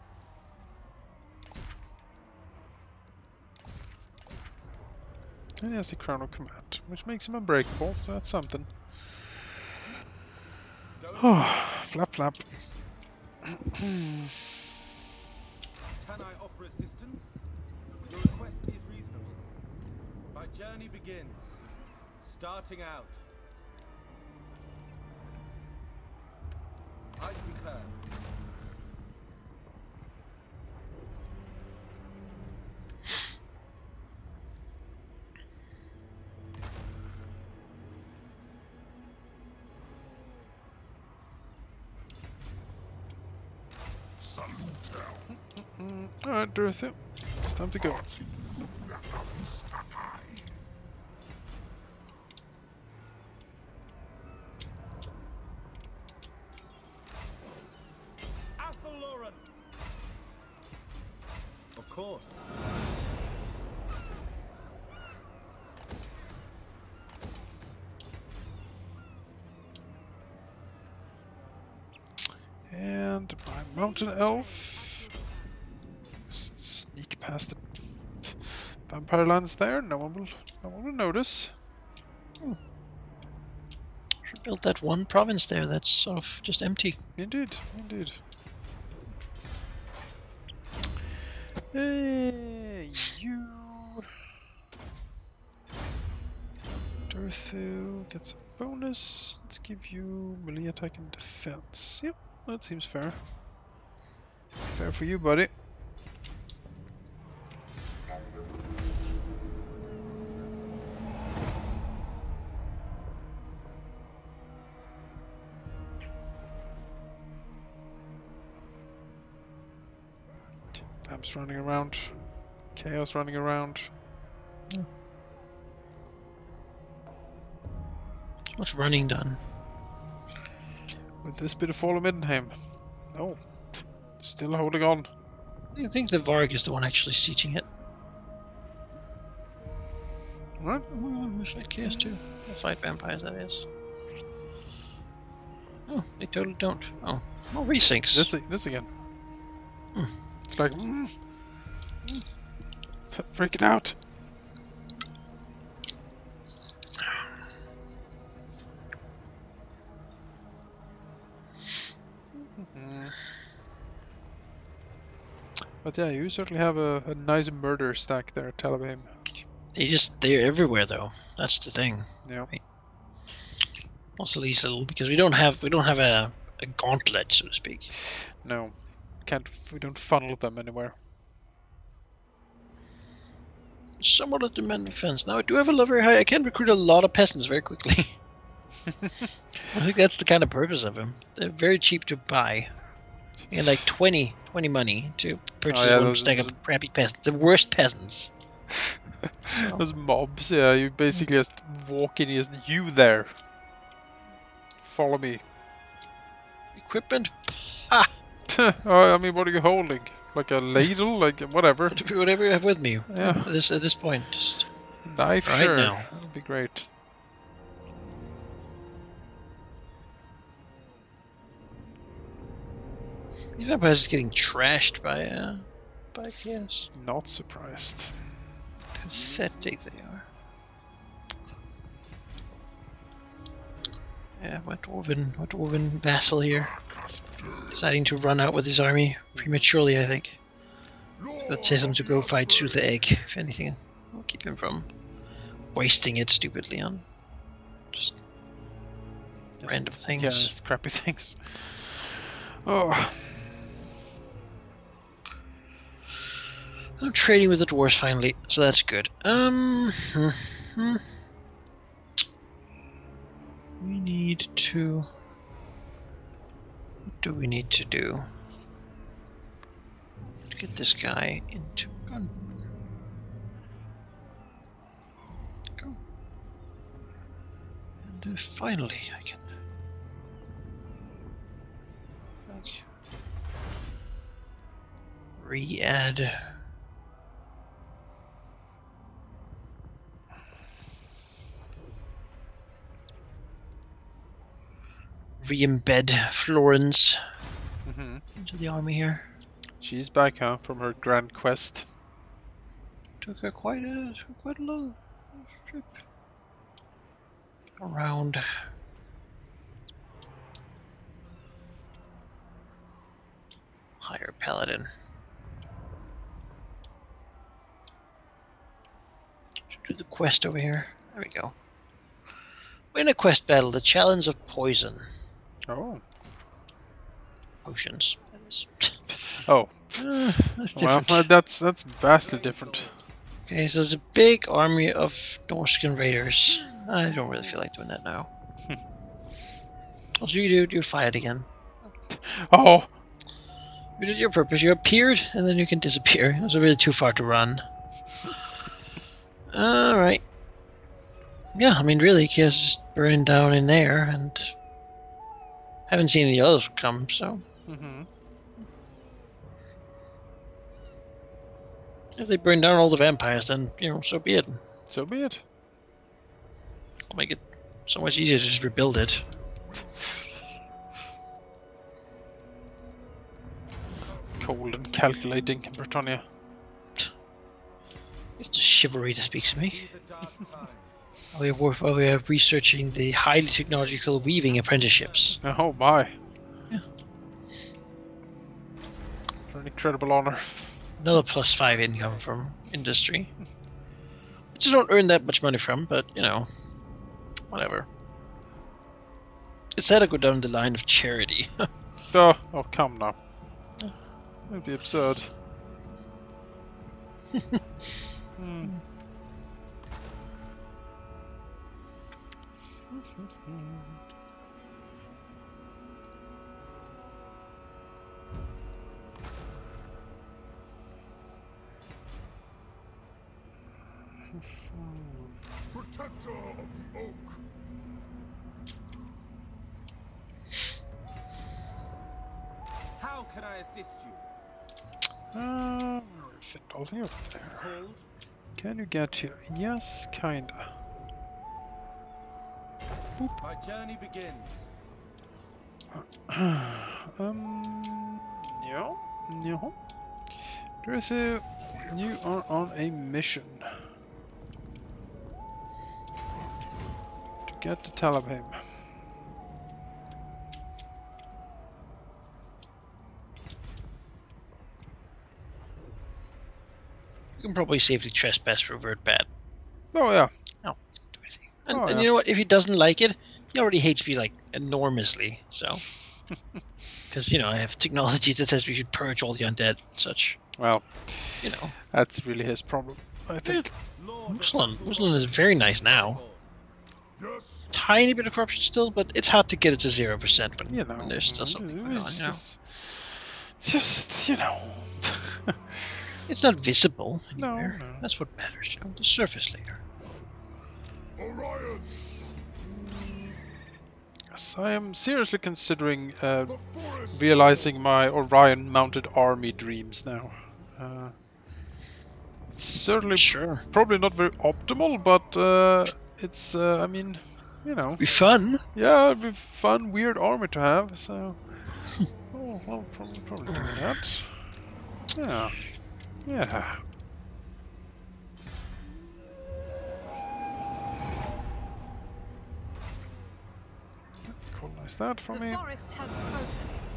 And he has the crown of command, which makes him unbreakable, so that's something. Go Oh, flap flap. Can I offer assistance? Your request is reasonable. My journey begins. Starting out. I concur. Mm, Alright, Dorothy. It's time to go. Athaloran! Of course. And my mountain elf. Just sneak past the vampire lands there. No one will. No one will notice. Should build that one province there that's sort of just empty. Indeed, indeed. Hey, you. Dorothy gets a bonus. Let's give you melee attack and defense. Yep, that seems fair. Fair for you, buddy. Vamps running around. Chaos running around. Much running done. With this bit of Fall of Middenheim. Oh, still holding on. I think the Varg is the one actually sieging it. What? Oh, we fight Chaos too. We'll fight vampires, that is. Oh, they totally don't. Oh, more resyncs. This, this again. Hmm. It's like, mm, freaking out. But yeah, you certainly have a, a nice murder stack there at Talabheim. They just, they're everywhere though. That's the thing. Yeah. Right. Also these little, because we don't have, we don't have a, a gauntlet, so to speak. No, can't, we don't funnel them anywhere. Somewhat of demand defense. Now I do have a level very high. I can recruit a lot of peasants very quickly. I think that's the kind of purpose of them. They're very cheap to buy. And like twenty, twenty money to purchase Oh, yeah, one those- stack of crappy peasants. The worst peasants. So, Those mobs, yeah, you basically just walk in, as you there. Follow me. equipment, Oh, I mean, what are you holding? Like a ladle? Like, whatever. whatever you have with me. Yeah. At this, at this point, just Knife, Right sure. now. That'd be great. these vampires are getting trashed by, uh, by chaos. Not surprised. Pathetic they are. Yeah, my dwarven, my dwarven vassal here, deciding to run out with his army prematurely. I think. Let's say him to go fight through the egg. If anything, we'll keep him from wasting it stupidly on just Just- random things. Yeah, just crappy things. Oh, I'm trading with the dwarves finally, so that's good. Um, we need to. What do we need to do to get this guy into gun? Go. And uh, finally, I can. Like, re-add. Re-embed Florence hmm into the army here. She's back, huh, from her grand quest. Took her quite a quite a long trip around. Hire paladin. Do the quest over here. There we go. Win a quest battle. The challenge of poison. Oh. Potions. That is. Oh. Uh, that's Well, different. uh, that's that's vastly different. Okay, so there's a big army of Norscan raiders. I don't really feel like doing that now. Also, you do do fight again. Oh. You did your purpose. You appeared, and then you can disappear. It was really too far to run. All right. Yeah, I mean, really, Kia's just burning down in there, and haven't seen any others come. So Mm-hmm. if they burn down all the vampires, then you know, so be it. So be it. It'll make it so much easier to just rebuild it. Cold and calculating, Britannia. It's the chivalry that speaks to me. These are dark times. While we are, wor- while we are researching the highly technological weaving apprenticeships. Oh my. Yeah. For an incredible honor. Another plus five income from industry. Which I don't earn that much money from, but you know, whatever. It's had to go down the line of charity. Oh, oh, come now. That'd be absurd. Hmm. Protector of the oak. How can I assist you? Uh, fit all the over there. Cold? Can you get here? Yes, kinda. My journey begins. Um, yeah, yeah. Dorothy, you are on a mission to get to Talabheim. You can probably safely trespass for Vert Bat. Oh yeah, Oh, do anything. And, Oh, and yeah. you know what? If he doesn't like it, he already hates me like enormously. So, because you know I have technology that says we should purge all the undead, and such. well, You know, that's really his problem, I think. Lord of Muslin, Athelor. Muslin is very nice now. Yes. Tiny bit of corruption still, but it's hard to get it to zero percent when, You know, when there's still something going on. it's You know, just, it's just, you know. it's not visible No, anywhere. no. That's what matters. You know, the surface layer. Orion. Yes, I am seriously considering uh, The forest. realizing my Orion mounted army dreams now. Uh, it's certainly Sure, probably not very optimal, but uh, it's, uh, I mean, you know, be fun. yeah, it'd be a fun, weird army to have, so oh, I'll probably, probably do that. Yeah, yeah. Colonize that for The me. forest has spoken.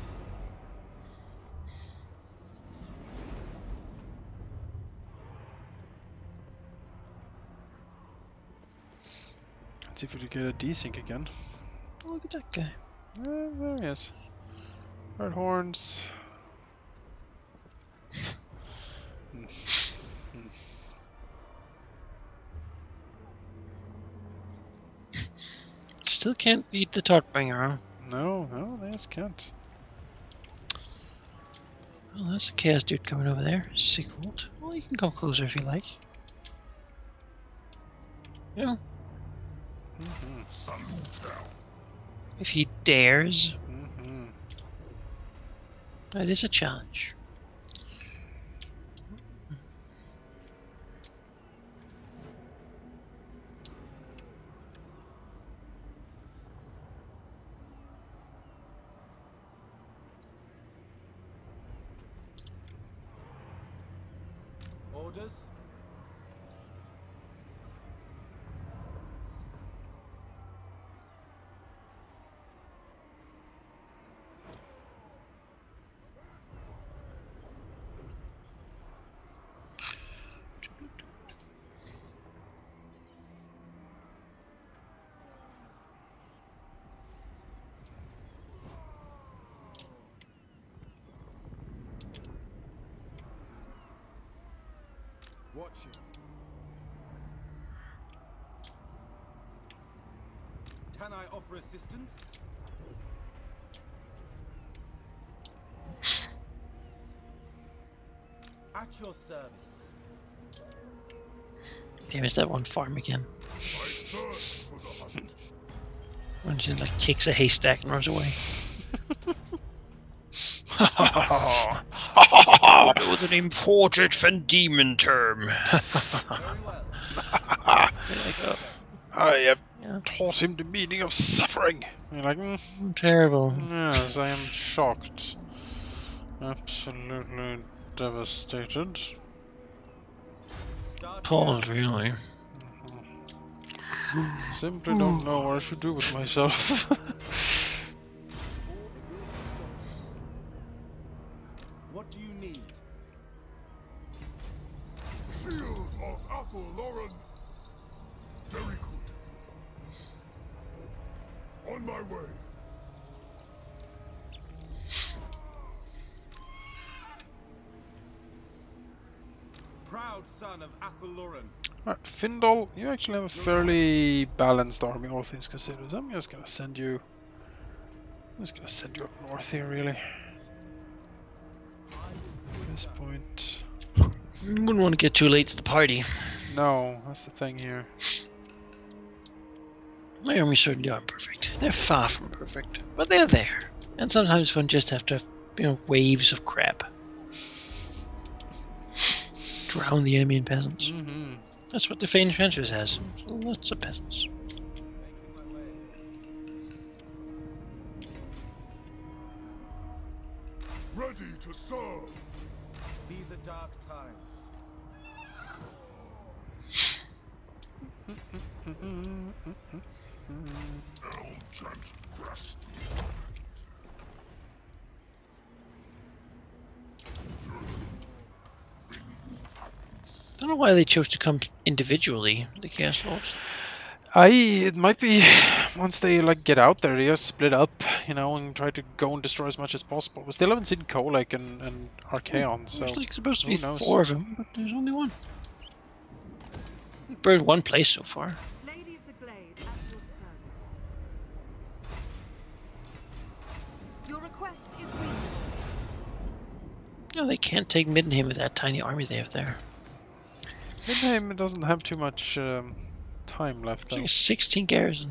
Let's see if we can get a desync again. Oh, look at that guy. Uh, there he is. Red horns. Hmm. Hmm. Still can't beat the Togbringer, huh? No, no, they just can't. Well, that's a chaos dude coming over there. Sigvald. Well, you can come closer if you like. You know, Mm-hmm. Salute down. if he dares. Mm-hmm. That is a challenge. Orders? watching. Can I offer assistance? At your service. Damn, it's that one farm again. I thirst for the hunt. When she like kicks a haystack and runs away. With an imported Van Demon term. Very well. Like, oh, I have yeah, taught him the meaning of suffering. You're like, mm, terrible. yes, I am shocked. Absolutely devastated. Start Appalled, really. Simply don't know what I should do with myself. What do you need? Shield of Athel Loren. Very good. On my way. Proud son of Athaloran. Alright, Findol, you actually have a fairly balanced army, all things considered. So I'm just gonna send you. I'm just gonna send you up north here, really. At this point. Wouldn't want to get too late to the party. No, that's the thing here. My army certainly aren't perfect. They're far from perfect, but they're there. And sometimes fun just have to have, you know, waves of crap. Drown the enemy in peasants. Mm-hmm. That's what the Fane Adventures has. Lots of peasants. Ready to serve. These are dark times. Eldred Breast. I don't know why they chose to come individually, the Chaos Lords. I it might be once they like get out there, they just split up, you know, and try to go and destroy as much as possible. We still haven't seen Kolek and, and Archaon, so There's like supposed to who be knows? four of them, but there's only one. We've burned one place so far. Lady of the Glade, at your service. Your request is reasonable. No, they can't take Middenheim with that tiny army they have there. Midheim doesn't have too much um, time left It's though. like a sixteen garrison.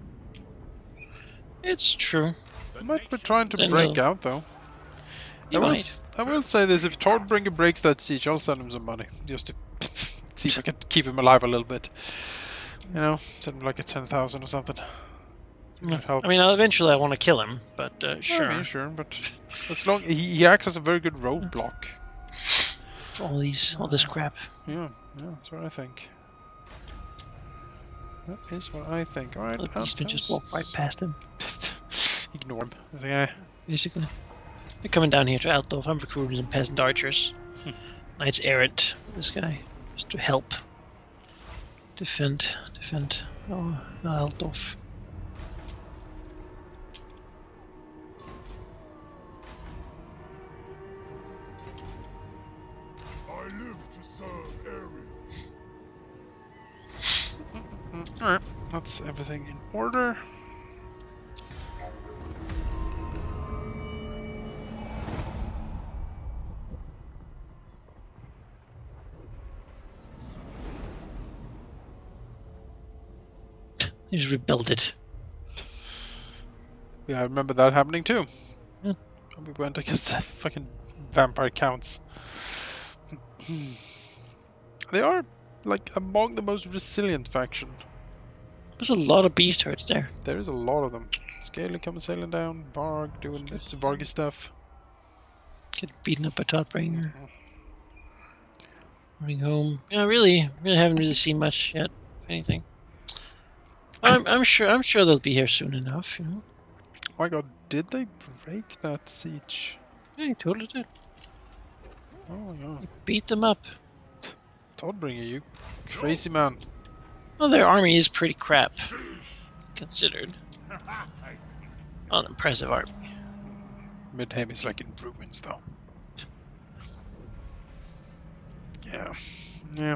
It's true. They might be trying to Then break they'll- out though. You I will, might. s I will say this, if Tordbringer breaks that siege, I'll send him some money. Just to see if I can keep him alive a little bit. You know, send him like a ten thousand or something. Mm, That helps. I mean, eventually I want to kill him, but uh, Yeah, sure. I mean, sure, but as long he, he acts as a very good roadblock. For all these, all this crap. Yeah, yeah, that's what I think. That is what I think. Alright, The beastmen just walk right past him, Ignore him. I think, eh, basically. They're coming down here to Altdorf. I'm recruiting some peasant archers. Hmm. Knights errant. This guy, just to help defend, defend. Oh, Altdorf. I live to serve Ariel. alright, that's everything in order. He's rebuilt it. Yeah, I remember that happening too. Hmm. When we went against the fucking vampire counts. They are, like, among the most resilient faction. There's a lot of beast herds there. There is a lot of them. Scaly coming sailing down, Varg doing its Vargy stuff. Get beaten up by Todbringer. Running home. Yeah, really, really haven't really seen much yet. If anything. I'm, I'm sure. I'm sure they'll be here soon enough. You know. My god, did they break that siege? Yeah, you totally did. Oh my god. Beat them up. Todbringer, you crazy man. Well, their army is pretty crap, considered. Unimpressive army. Midheim is like in ruins though. Yeah. Yeah.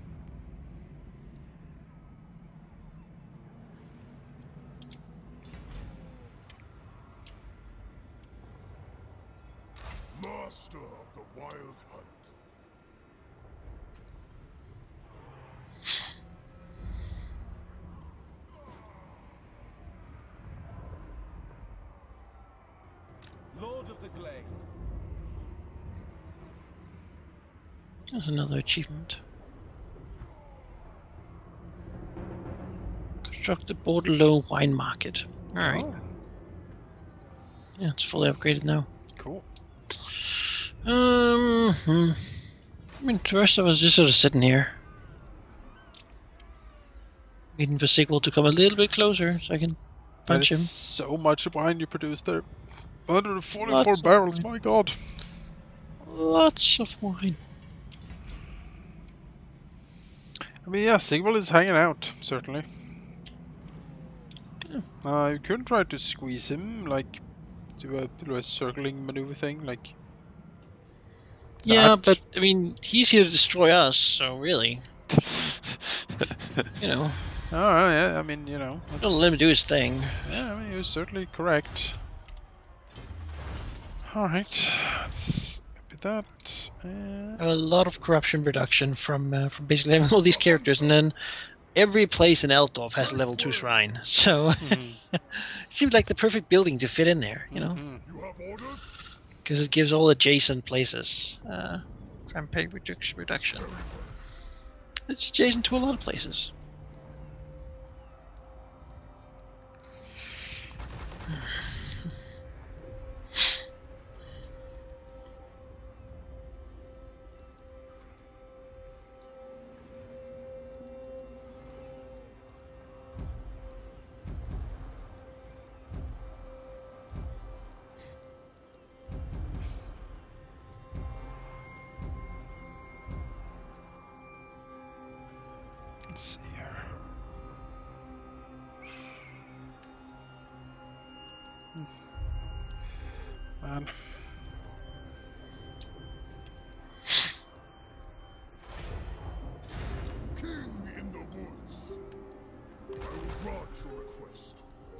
Master of the Wild Hunt. Lord of the Glade. There's another achievement. Construct the Bordelot wine market. Alright. Oh, Yeah, it's fully upgraded now. cool. Um, hmm. I mean, the rest of us just sort of sitting here. Waiting for Sigval to come a little bit closer so I can That punch is him. so much wine you produced there. one hundred forty-four Lots of barrels, wine. my god. Lots of wine. I mean, yeah, Sigval is hanging out, certainly. Yeah. Uh, you could try to squeeze him, like, do a, do a circling maneuver thing, like... Yeah, that. but I mean, he's here to destroy us, so really, you know, Oh, yeah, I mean, you know... don't let him do his thing. Yeah, I mean, you're certainly correct. Alright, let's copy that. Uh, I have a lot of corruption reduction from uh, from basically having all these characters, and then every place in Altdorf has a level two shrine, so mhm, it seems like the perfect building to fit in there, you know, mhm. You have orders? because it gives all adjacent places uh, rampage reduc- reduction. It's adjacent to a lot of places. Let's see here. Hmm. Man. King in the woods. I will grant your request.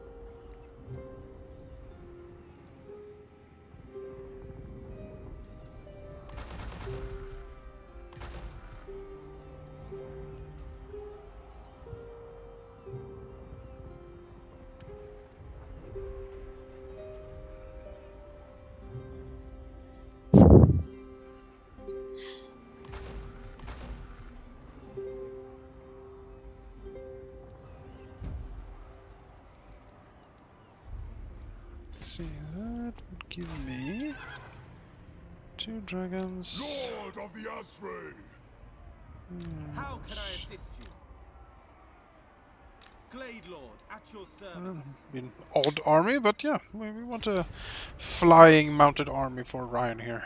Let's see, that would give me two dragons. Lord of the Asray. Hmm. How can I assist you? Glade Lord, at your service. Um, I mean, odd army, but yeah, we, we want a flying mounted army for Ryan here.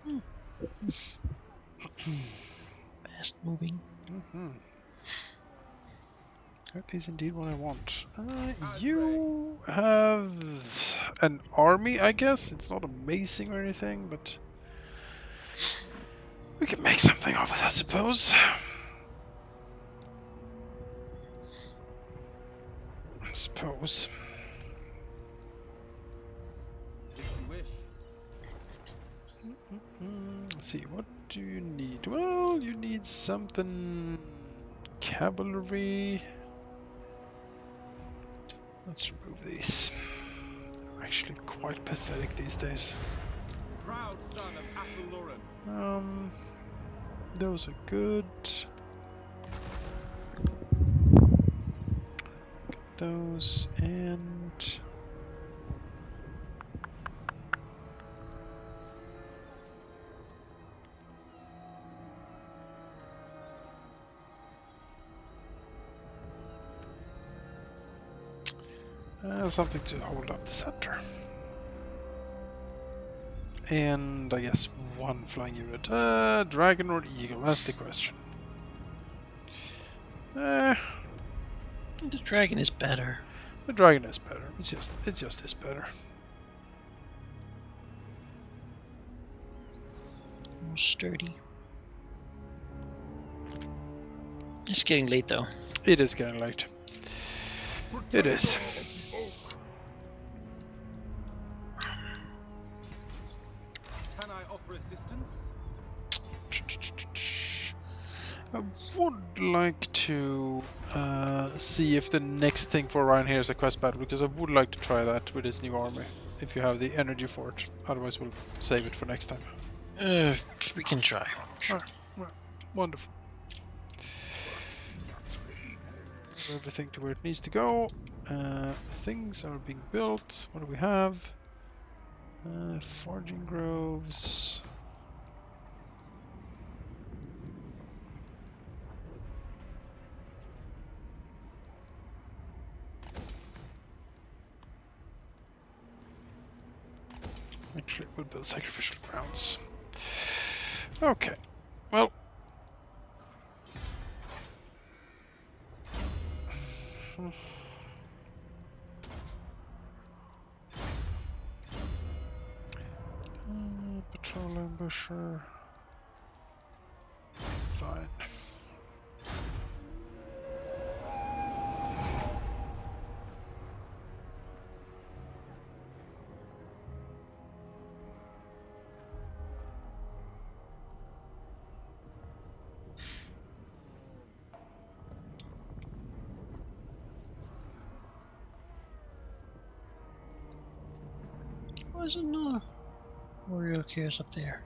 Fast moving. Mm-hmm. That is indeed what I want. Uh, you have an army, I guess. It's not amazing or anything, but we can make something of it, I suppose. I suppose. If you wish. Mm, let's see, what do you need? Well, you need something... cavalry. Let's remove these. They're actually quite pathetic these days. Proud son of Athel Loren. Um, those are good. Get those and... Uh, something to hold up the center. And I guess one flying unit. Uh, dragon or eagle? That's the question. Eh, The dragon is better. the dragon is better. It's just, it just is better. More sturdy. It's getting late though. It is getting late. It is. Can I offer assistance? I would like to uh, see if the next thing for Ryan here is a quest battle, because I would like to try that with his new army, if you have the energy for it. Otherwise we'll save it for next time. Uh, we can try. Sure. Alright, well, wonderful. Everything to where it needs to go. Uh, things are being built. What do we have? Uh, foraging groves. Actually, we'll build sacrificial grounds. Okay. Well. Uh, patrol ambusher. Fine. Why is it not? Warrior cares up there.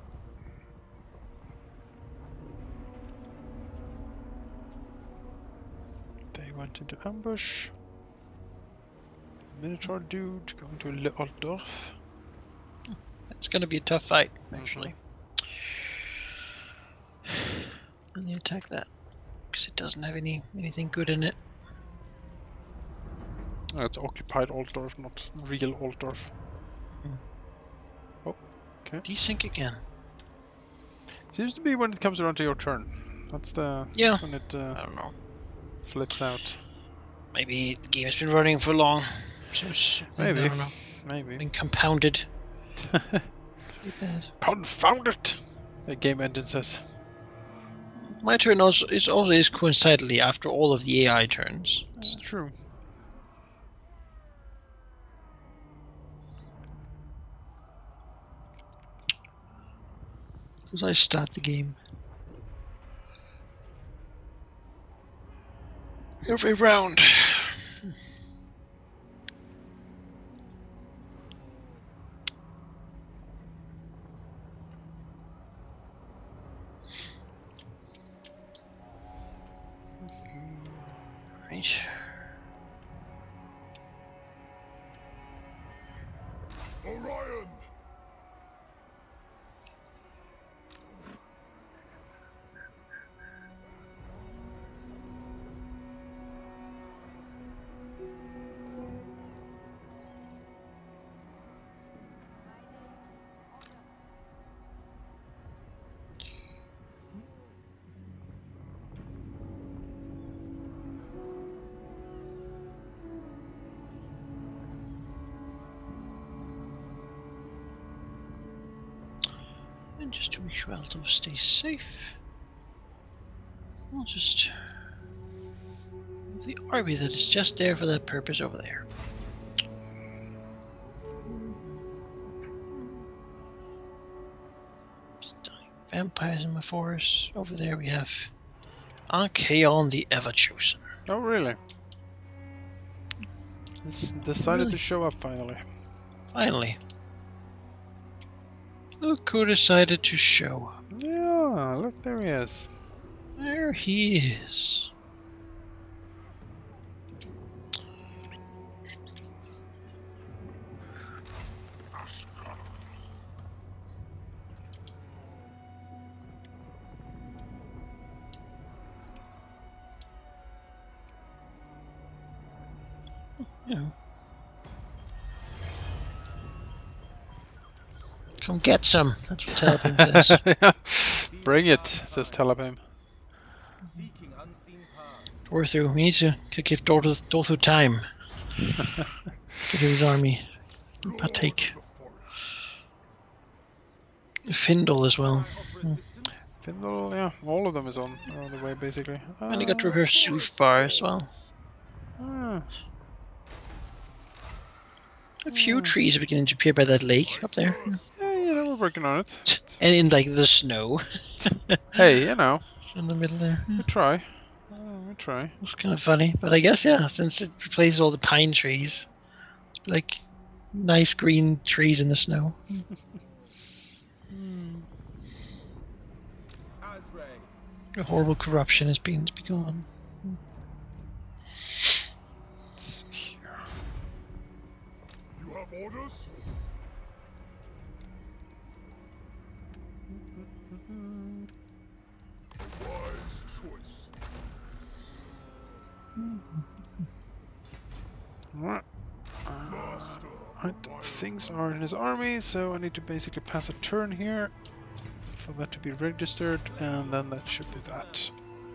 They went into ambush. Minotaur dude going to Le Altdorf. It's gonna be a tough fight, actually. When you attack that, because it doesn't have any anything good in it. That's occupied Altdorf, not real Altdorf. Hmm. Oh, okay. Desync again. Seems to be when it comes around to your turn. That's the Yeah. that's when it uh, I don't know. flips out. Maybe the game has been running for long. So it's, Maybe. I don't know. Maybe. Been compounded. With that. Confound it! The game engine says. My turn also is always coincidentally after all of the A I turns. It's true. Because I start the game every round. Right. Orion! And just to make sure Altdorf stays safe, I'll just move the army that is just there for that purpose over there. Just dying vampires in my forest. Over there we have Archaon the Ever-Chosen. Oh, really? It's decided Really? to show up finally. Finally. Look who decided to show up. Yeah, look, there he is. There he is. You know. Come get some. That's what Talabim says. Bring it, says Talabim. Seeking unseen paths. Dorthu, we need to, to give Dorthu, Dorthu time. Get his army. Partake. The forest. Findle as well. Offer Hmm. assistance? Findle, yeah, all of them is on, on the way basically. And you got to Uh, her Sooth bar as well. ah, A few trees are beginning to appear by that lake up there. yeah, you know, we're working on it. And in like the snow. Hey, you know, In the middle there. we try. Uh, we try. It's kind of funny. But I guess, yeah, since it replaces all the pine trees, it's like nice green trees in the snow. Azray. The horrible corruption has been begun. Let's see here. You have orders? Wise choice. Right. Master. Right, things are in his army, so I need to basically pass a turn here for that to be registered, and then that should be that.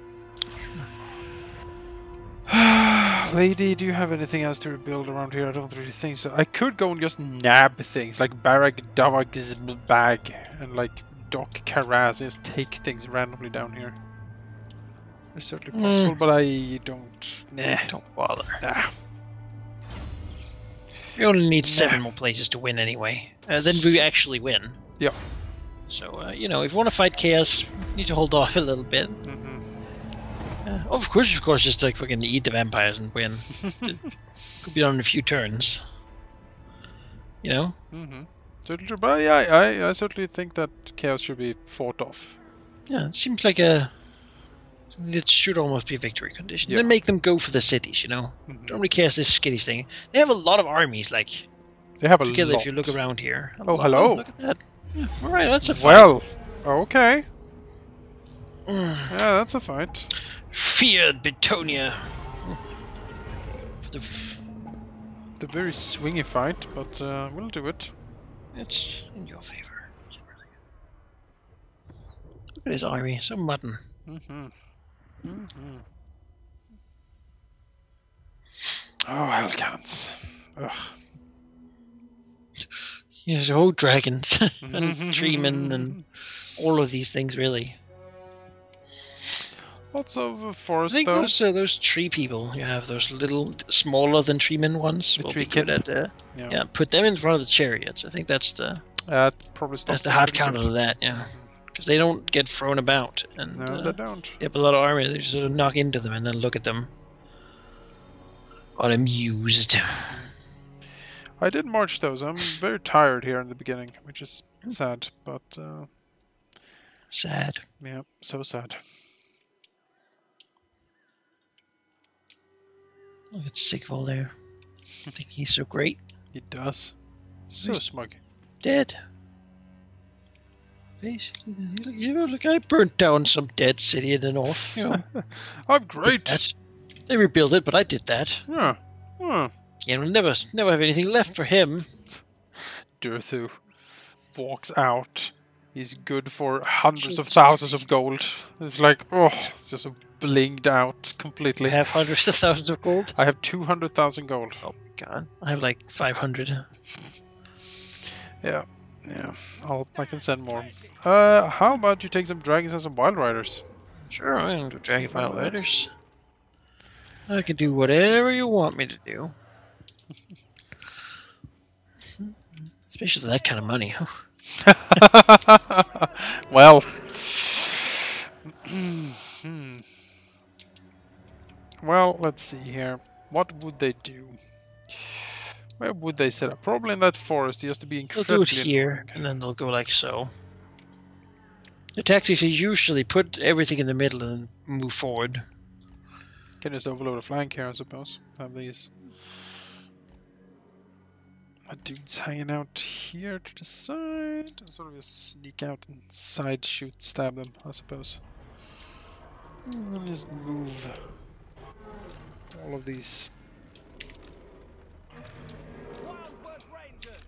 Lady, do you have anything else to rebuild around here? I don't really think so. I could go and just nab things like Barak Davag's bag and like Doc Karaz, just take things randomly down here. It's certainly possible, but I don't. Nah. Don't bother. Nah. We only need seven more places to win anyway. Uh, then we actually win. Yep. So, uh, you know, if you want to fight Chaos, you need to hold off a little bit. Mm-hmm. Uh, of course, of course, just like fucking eat the vampires and win. Could be done in a few turns. You know? Mm-hmm. Certainly true. But yeah, I, I certainly think that Chaos should be fought off. Yeah, it seems like a... It should almost be a victory condition. Yeah. Then make them go for the cities, you know? Mhm. Don't really care if this skitty thing. They have a lot of armies, like, They have a together lot. if you look around here. A Oh, lot. hello. Look at that. Yeah, alright, that's a fight. Well, okay. Yeah, that's a fight. Feared Bitonia. For the... It's a very swingy fight, but uh, we'll do it. It's in your favor. It's really good. Look at his army, so modern. Mm-hmm. Mm-hmm. Oh, hell cannons. Ugh. Yes, oh, dragons and treemen and all of these things, really. Lots of uh, I forest, think though. those uh, those tree people, you have those little smaller than treemen ones. The will tree be good kid. at, uh, Yeah. yeah, put them in front of the chariots. I think that's the Uh, probably stop that's the hard counter to that, yeah. Because they don't get thrown about, and No, uh, they don't. you have a lot of army. They just sort of knock into them and then look at them, unamused. I did march those. I'm very tired here in the beginning, which is sad, but uh, Sad. yeah, so sad. Look at Sigval there. I think he's so great. He does. So Nice. smug. Dead. Basically, look, you know, look, I burnt down some dead city in the north. You know, I'm did great. that. They rebuilt it, but I did that. Yeah. Yeah. Again, we'll never, never have anything left for him. Durthu walks out. He's good for hundreds of thousands of gold. It's like, oh, it's just blinged out We completely. have hundreds of thousands of gold. I have two hundred thousand gold. Oh my god, I have like five hundred. Yeah, yeah. I'll, I can send more. Uh, how about you take some dragons and some wild riders? Sure, I'm going to Dragon Fine Wild with that. Riders. I can do whatever you want me to do. Especially that kind of money. Well. Hmm. Well, let's see here. What would they do? Where would they set up? Probably in that forest. He has to be They'll do incredibly it here, annoying. and then they'll go like so. The tactics is usually put everything in the middle and move forward. Can just overload a flank here, I suppose. Have these. My dudes hanging out here to the side. And sort of just sneak out and side shoot, stab them, I suppose. And then just move all of these. Wildwood Rangers.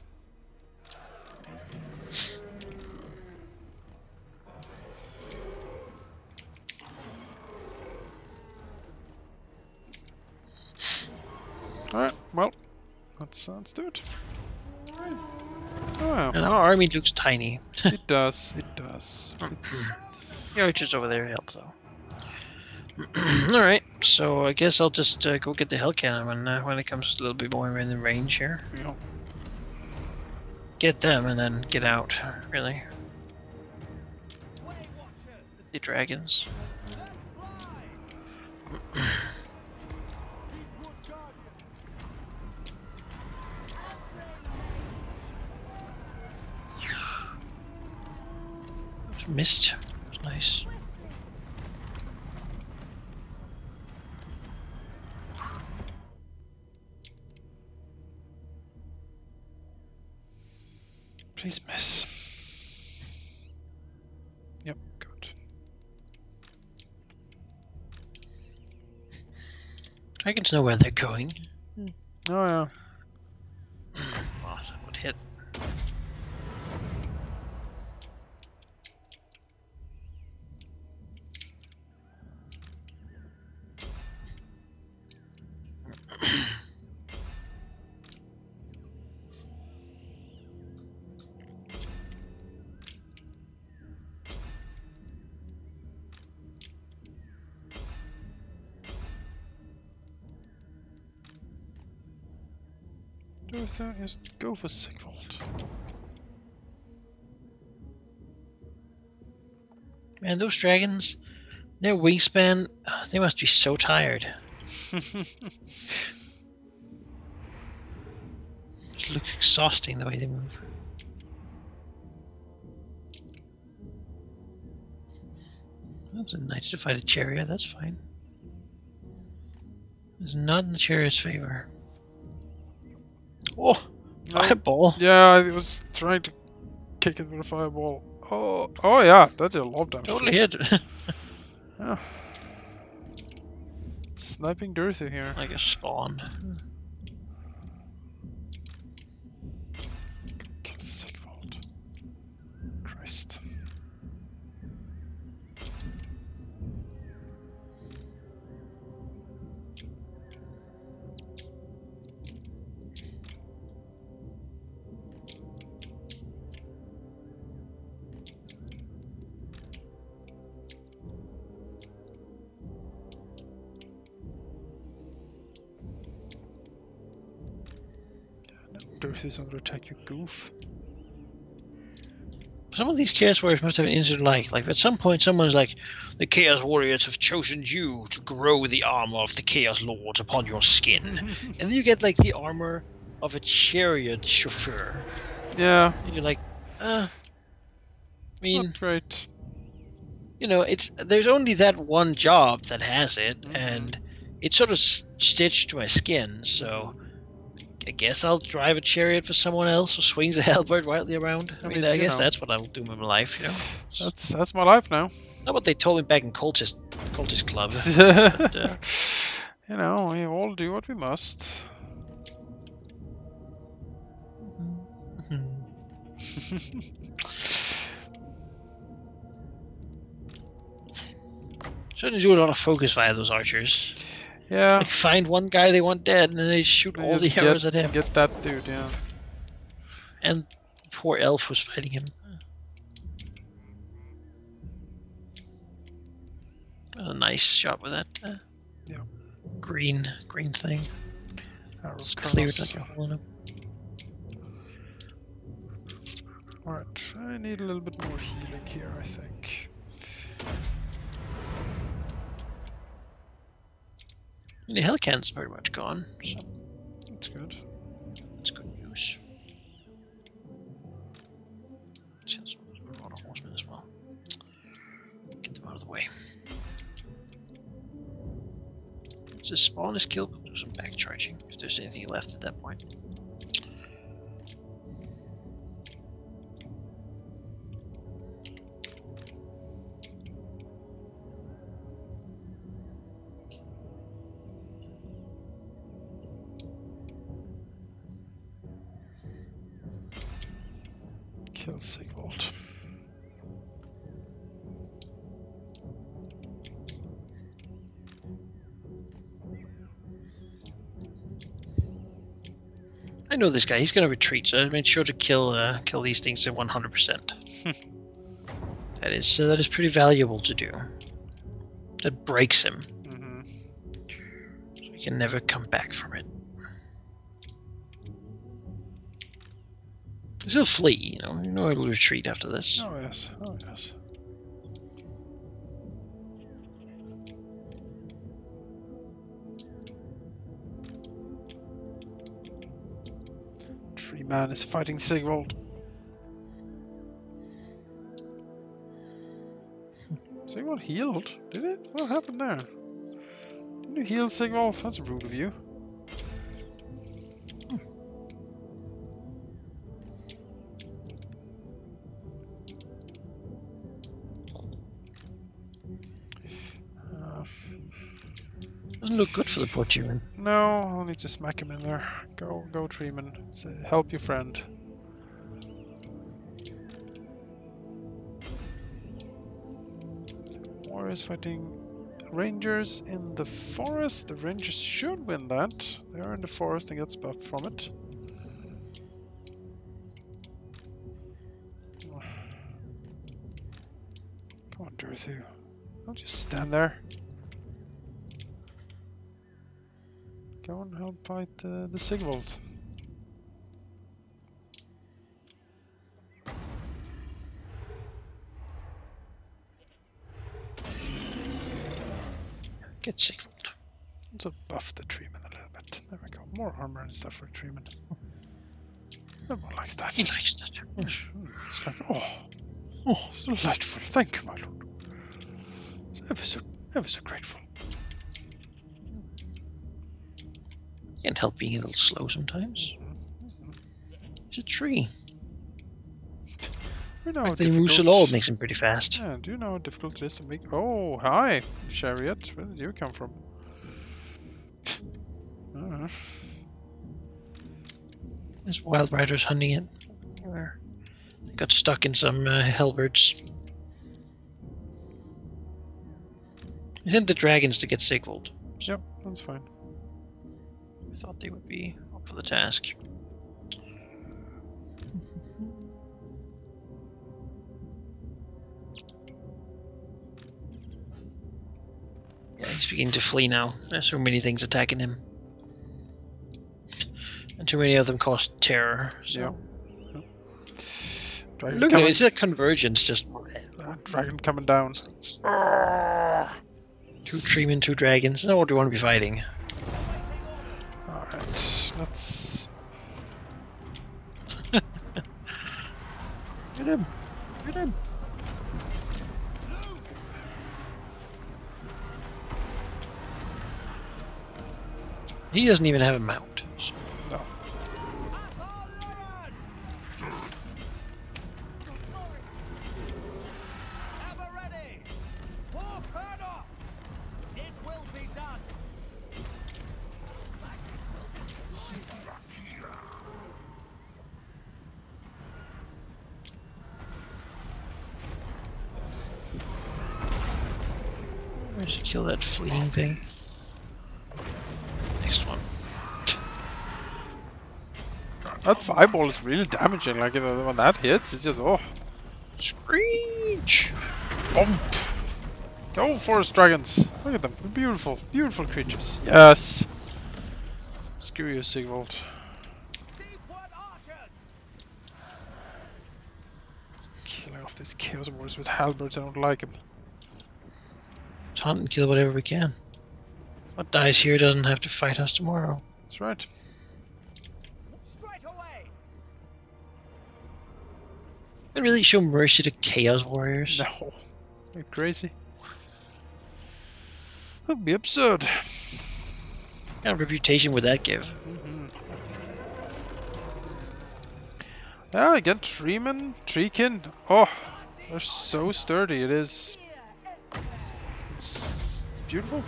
Alright, well, let's, uh, let's do it. Oh, And our army looks tiny. it does, it does. It's The archers over there help though. Alright, so I guess I'll just uh, go get the hell cannon when, uh, when it comes a little bit more in the range here. Yeah. Get them and then get out, really. The dragons. Missed. Nice. Please miss. Yep, good. Dragons know where they're going. Oh yeah. Oh, that would hit. Dorothy, just go for Sigvald. Man, those dragons, their wingspan, uh, they must be so tired. It looks exhausting the way they move. That's a knight to fight a chariot, that's fine. It's not in the chariot's favor. Oh! Fireball! Yeah, I was trying to kick it with a fireball. Oh, oh yeah, that did a lot of damage. Totally hit! Yeah. Sniping Dorothy here. Like a spawn. Kill Sigvald. Christ. Dorothy's under attack, you goof. Some of these Chaos Warriors must have an instant like. Like, at some point, someone's like, the Chaos Warriors have chosen you to grow the armor of the Chaos Lords upon your skin. And then you get, like, the armor of a chariot chauffeur. Yeah. And you're like, uh... I mean, it's not right. You know, it's there's only that one job that has it, mm-hmm. and it's sort of stitched to my skin, so... I guess I'll drive a chariot for someone else who swings a halberd wildly around. I, I mean, mean, I guess know. That's what I'll do with my life, you know. That's that's my life now. Not what they told me back in Cultist, Cultist Club. But, uh, you know, we all do what we must. Shouldn't do a lot of focus via those archers. Yeah. Like find one guy they want dead, and then they shoot they all the arrows get, at him. Get that dude, yeah. And poor elf was fighting him. A nice shot with that. Uh, yeah. Green, green thing. Arrows cleared like a hole in him. Alright, I need a little bit more healing here, I think. The Hellcan's pretty much gone, so that's good. That's good news. Chance a lot of horsemen as well. Get them out of the way. So spawn is killed, we'll do some back charging if there's anything left at that point. Kill Sigvald. I know this guy. He's going to retreat, so I made sure to kill uh, kill these things at one hundred percent. That is uh, that is pretty valuable to do. That breaks him. Mm-hmm. So he can never come back from it. He'll flee, you know. You know he'll retreat after this. Oh yes. Oh yes. Tree Man is fighting Sigvald. Sigvald healed? Did it? What happened there? Didn't you heal Sigvald? That's rude of you. Uh, Doesn't look good for the poor human. no, I'll need to smack him in there. Go, go, Treeman. Say, help your friend. Warriors fighting Rangers in the forest. The Rangers should win that. They are in the forest and gets buff from it. Come on, Dorothy. Don't just stand there. Go and help fight uh, the Sigvald. Get Sigvald. Let's buff the Treeman a little bit. There we go. More armor and stuff for Treeman. Everyone likes that. He likes that. It's like, oh, oh, so delightful. Thank you, my lord. Ever so, ever so grateful. Can't help being a little slow sometimes. It's a tree. You know In how fact, that he moves so difficult- low makes him pretty fast. Yeah, do you know how difficult it is to make... Oh, hi, Chariot. Where did you come from? uh, There's wild riders hunting it. Where they got stuck in some uh, halberds. He sent the dragons to get Sigvald. yep, that's fine. We thought they would be up for the task. Yeah, he's beginning to flee now. There's so many things attacking him. And too many of them cause terror. So. Yeah. Dragon Look at coming, it, it's a convergence just. uh, dragon coming down. Two treemen, two dragons. Now what do we want to be fighting? Alright, let's... Get him! Get him! He doesn't even have a mount. So. No. Ever ready! For Pernos! It will be done! Where should kill that fleeing thing? Next one. That fireball is really damaging, like uh, when that hits, it's just, oh, Screech! bump! Go, forest dragons! Look at them, they're beautiful, beautiful creatures. Yes! Screw you, Sigvald. Deepwood archers! Killing off these chaos warriors with halberds, I don't like them. Let's hunt and kill whatever we can. What dies here doesn't have to fight us tomorrow. That's right. Straight away! They really show mercy to Chaos Warriors. No. You're crazy. That'd be absurd. What kind of reputation would that give? Yeah, again, Treeman, Treekin. Oh, they're so sturdy. It is. It's beautiful.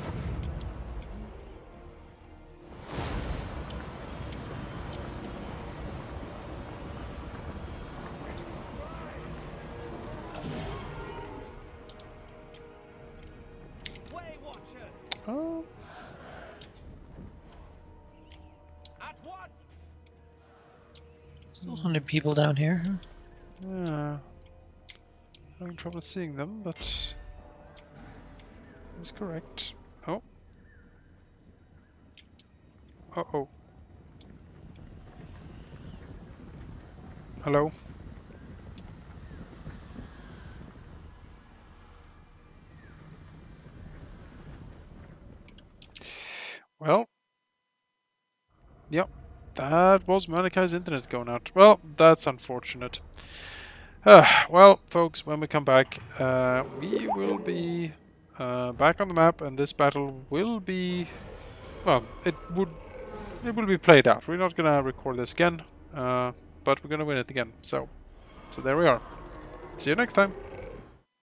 Way Watchers! Oh, At once! Still one hundred people down here. huh? yeah. Having trouble seeing them, but that's correct. Oh. Uh oh. Hello? Well. Yep. That was Manakai's internet going out. Well, that's unfortunate. Uh, well, folks, when we come back, uh, we will be uh, back on the map, and this battle will be, well, it would, it will be played out. We're not gonna record this again, uh, but we're gonna win it again. So, so there we are. See you next time.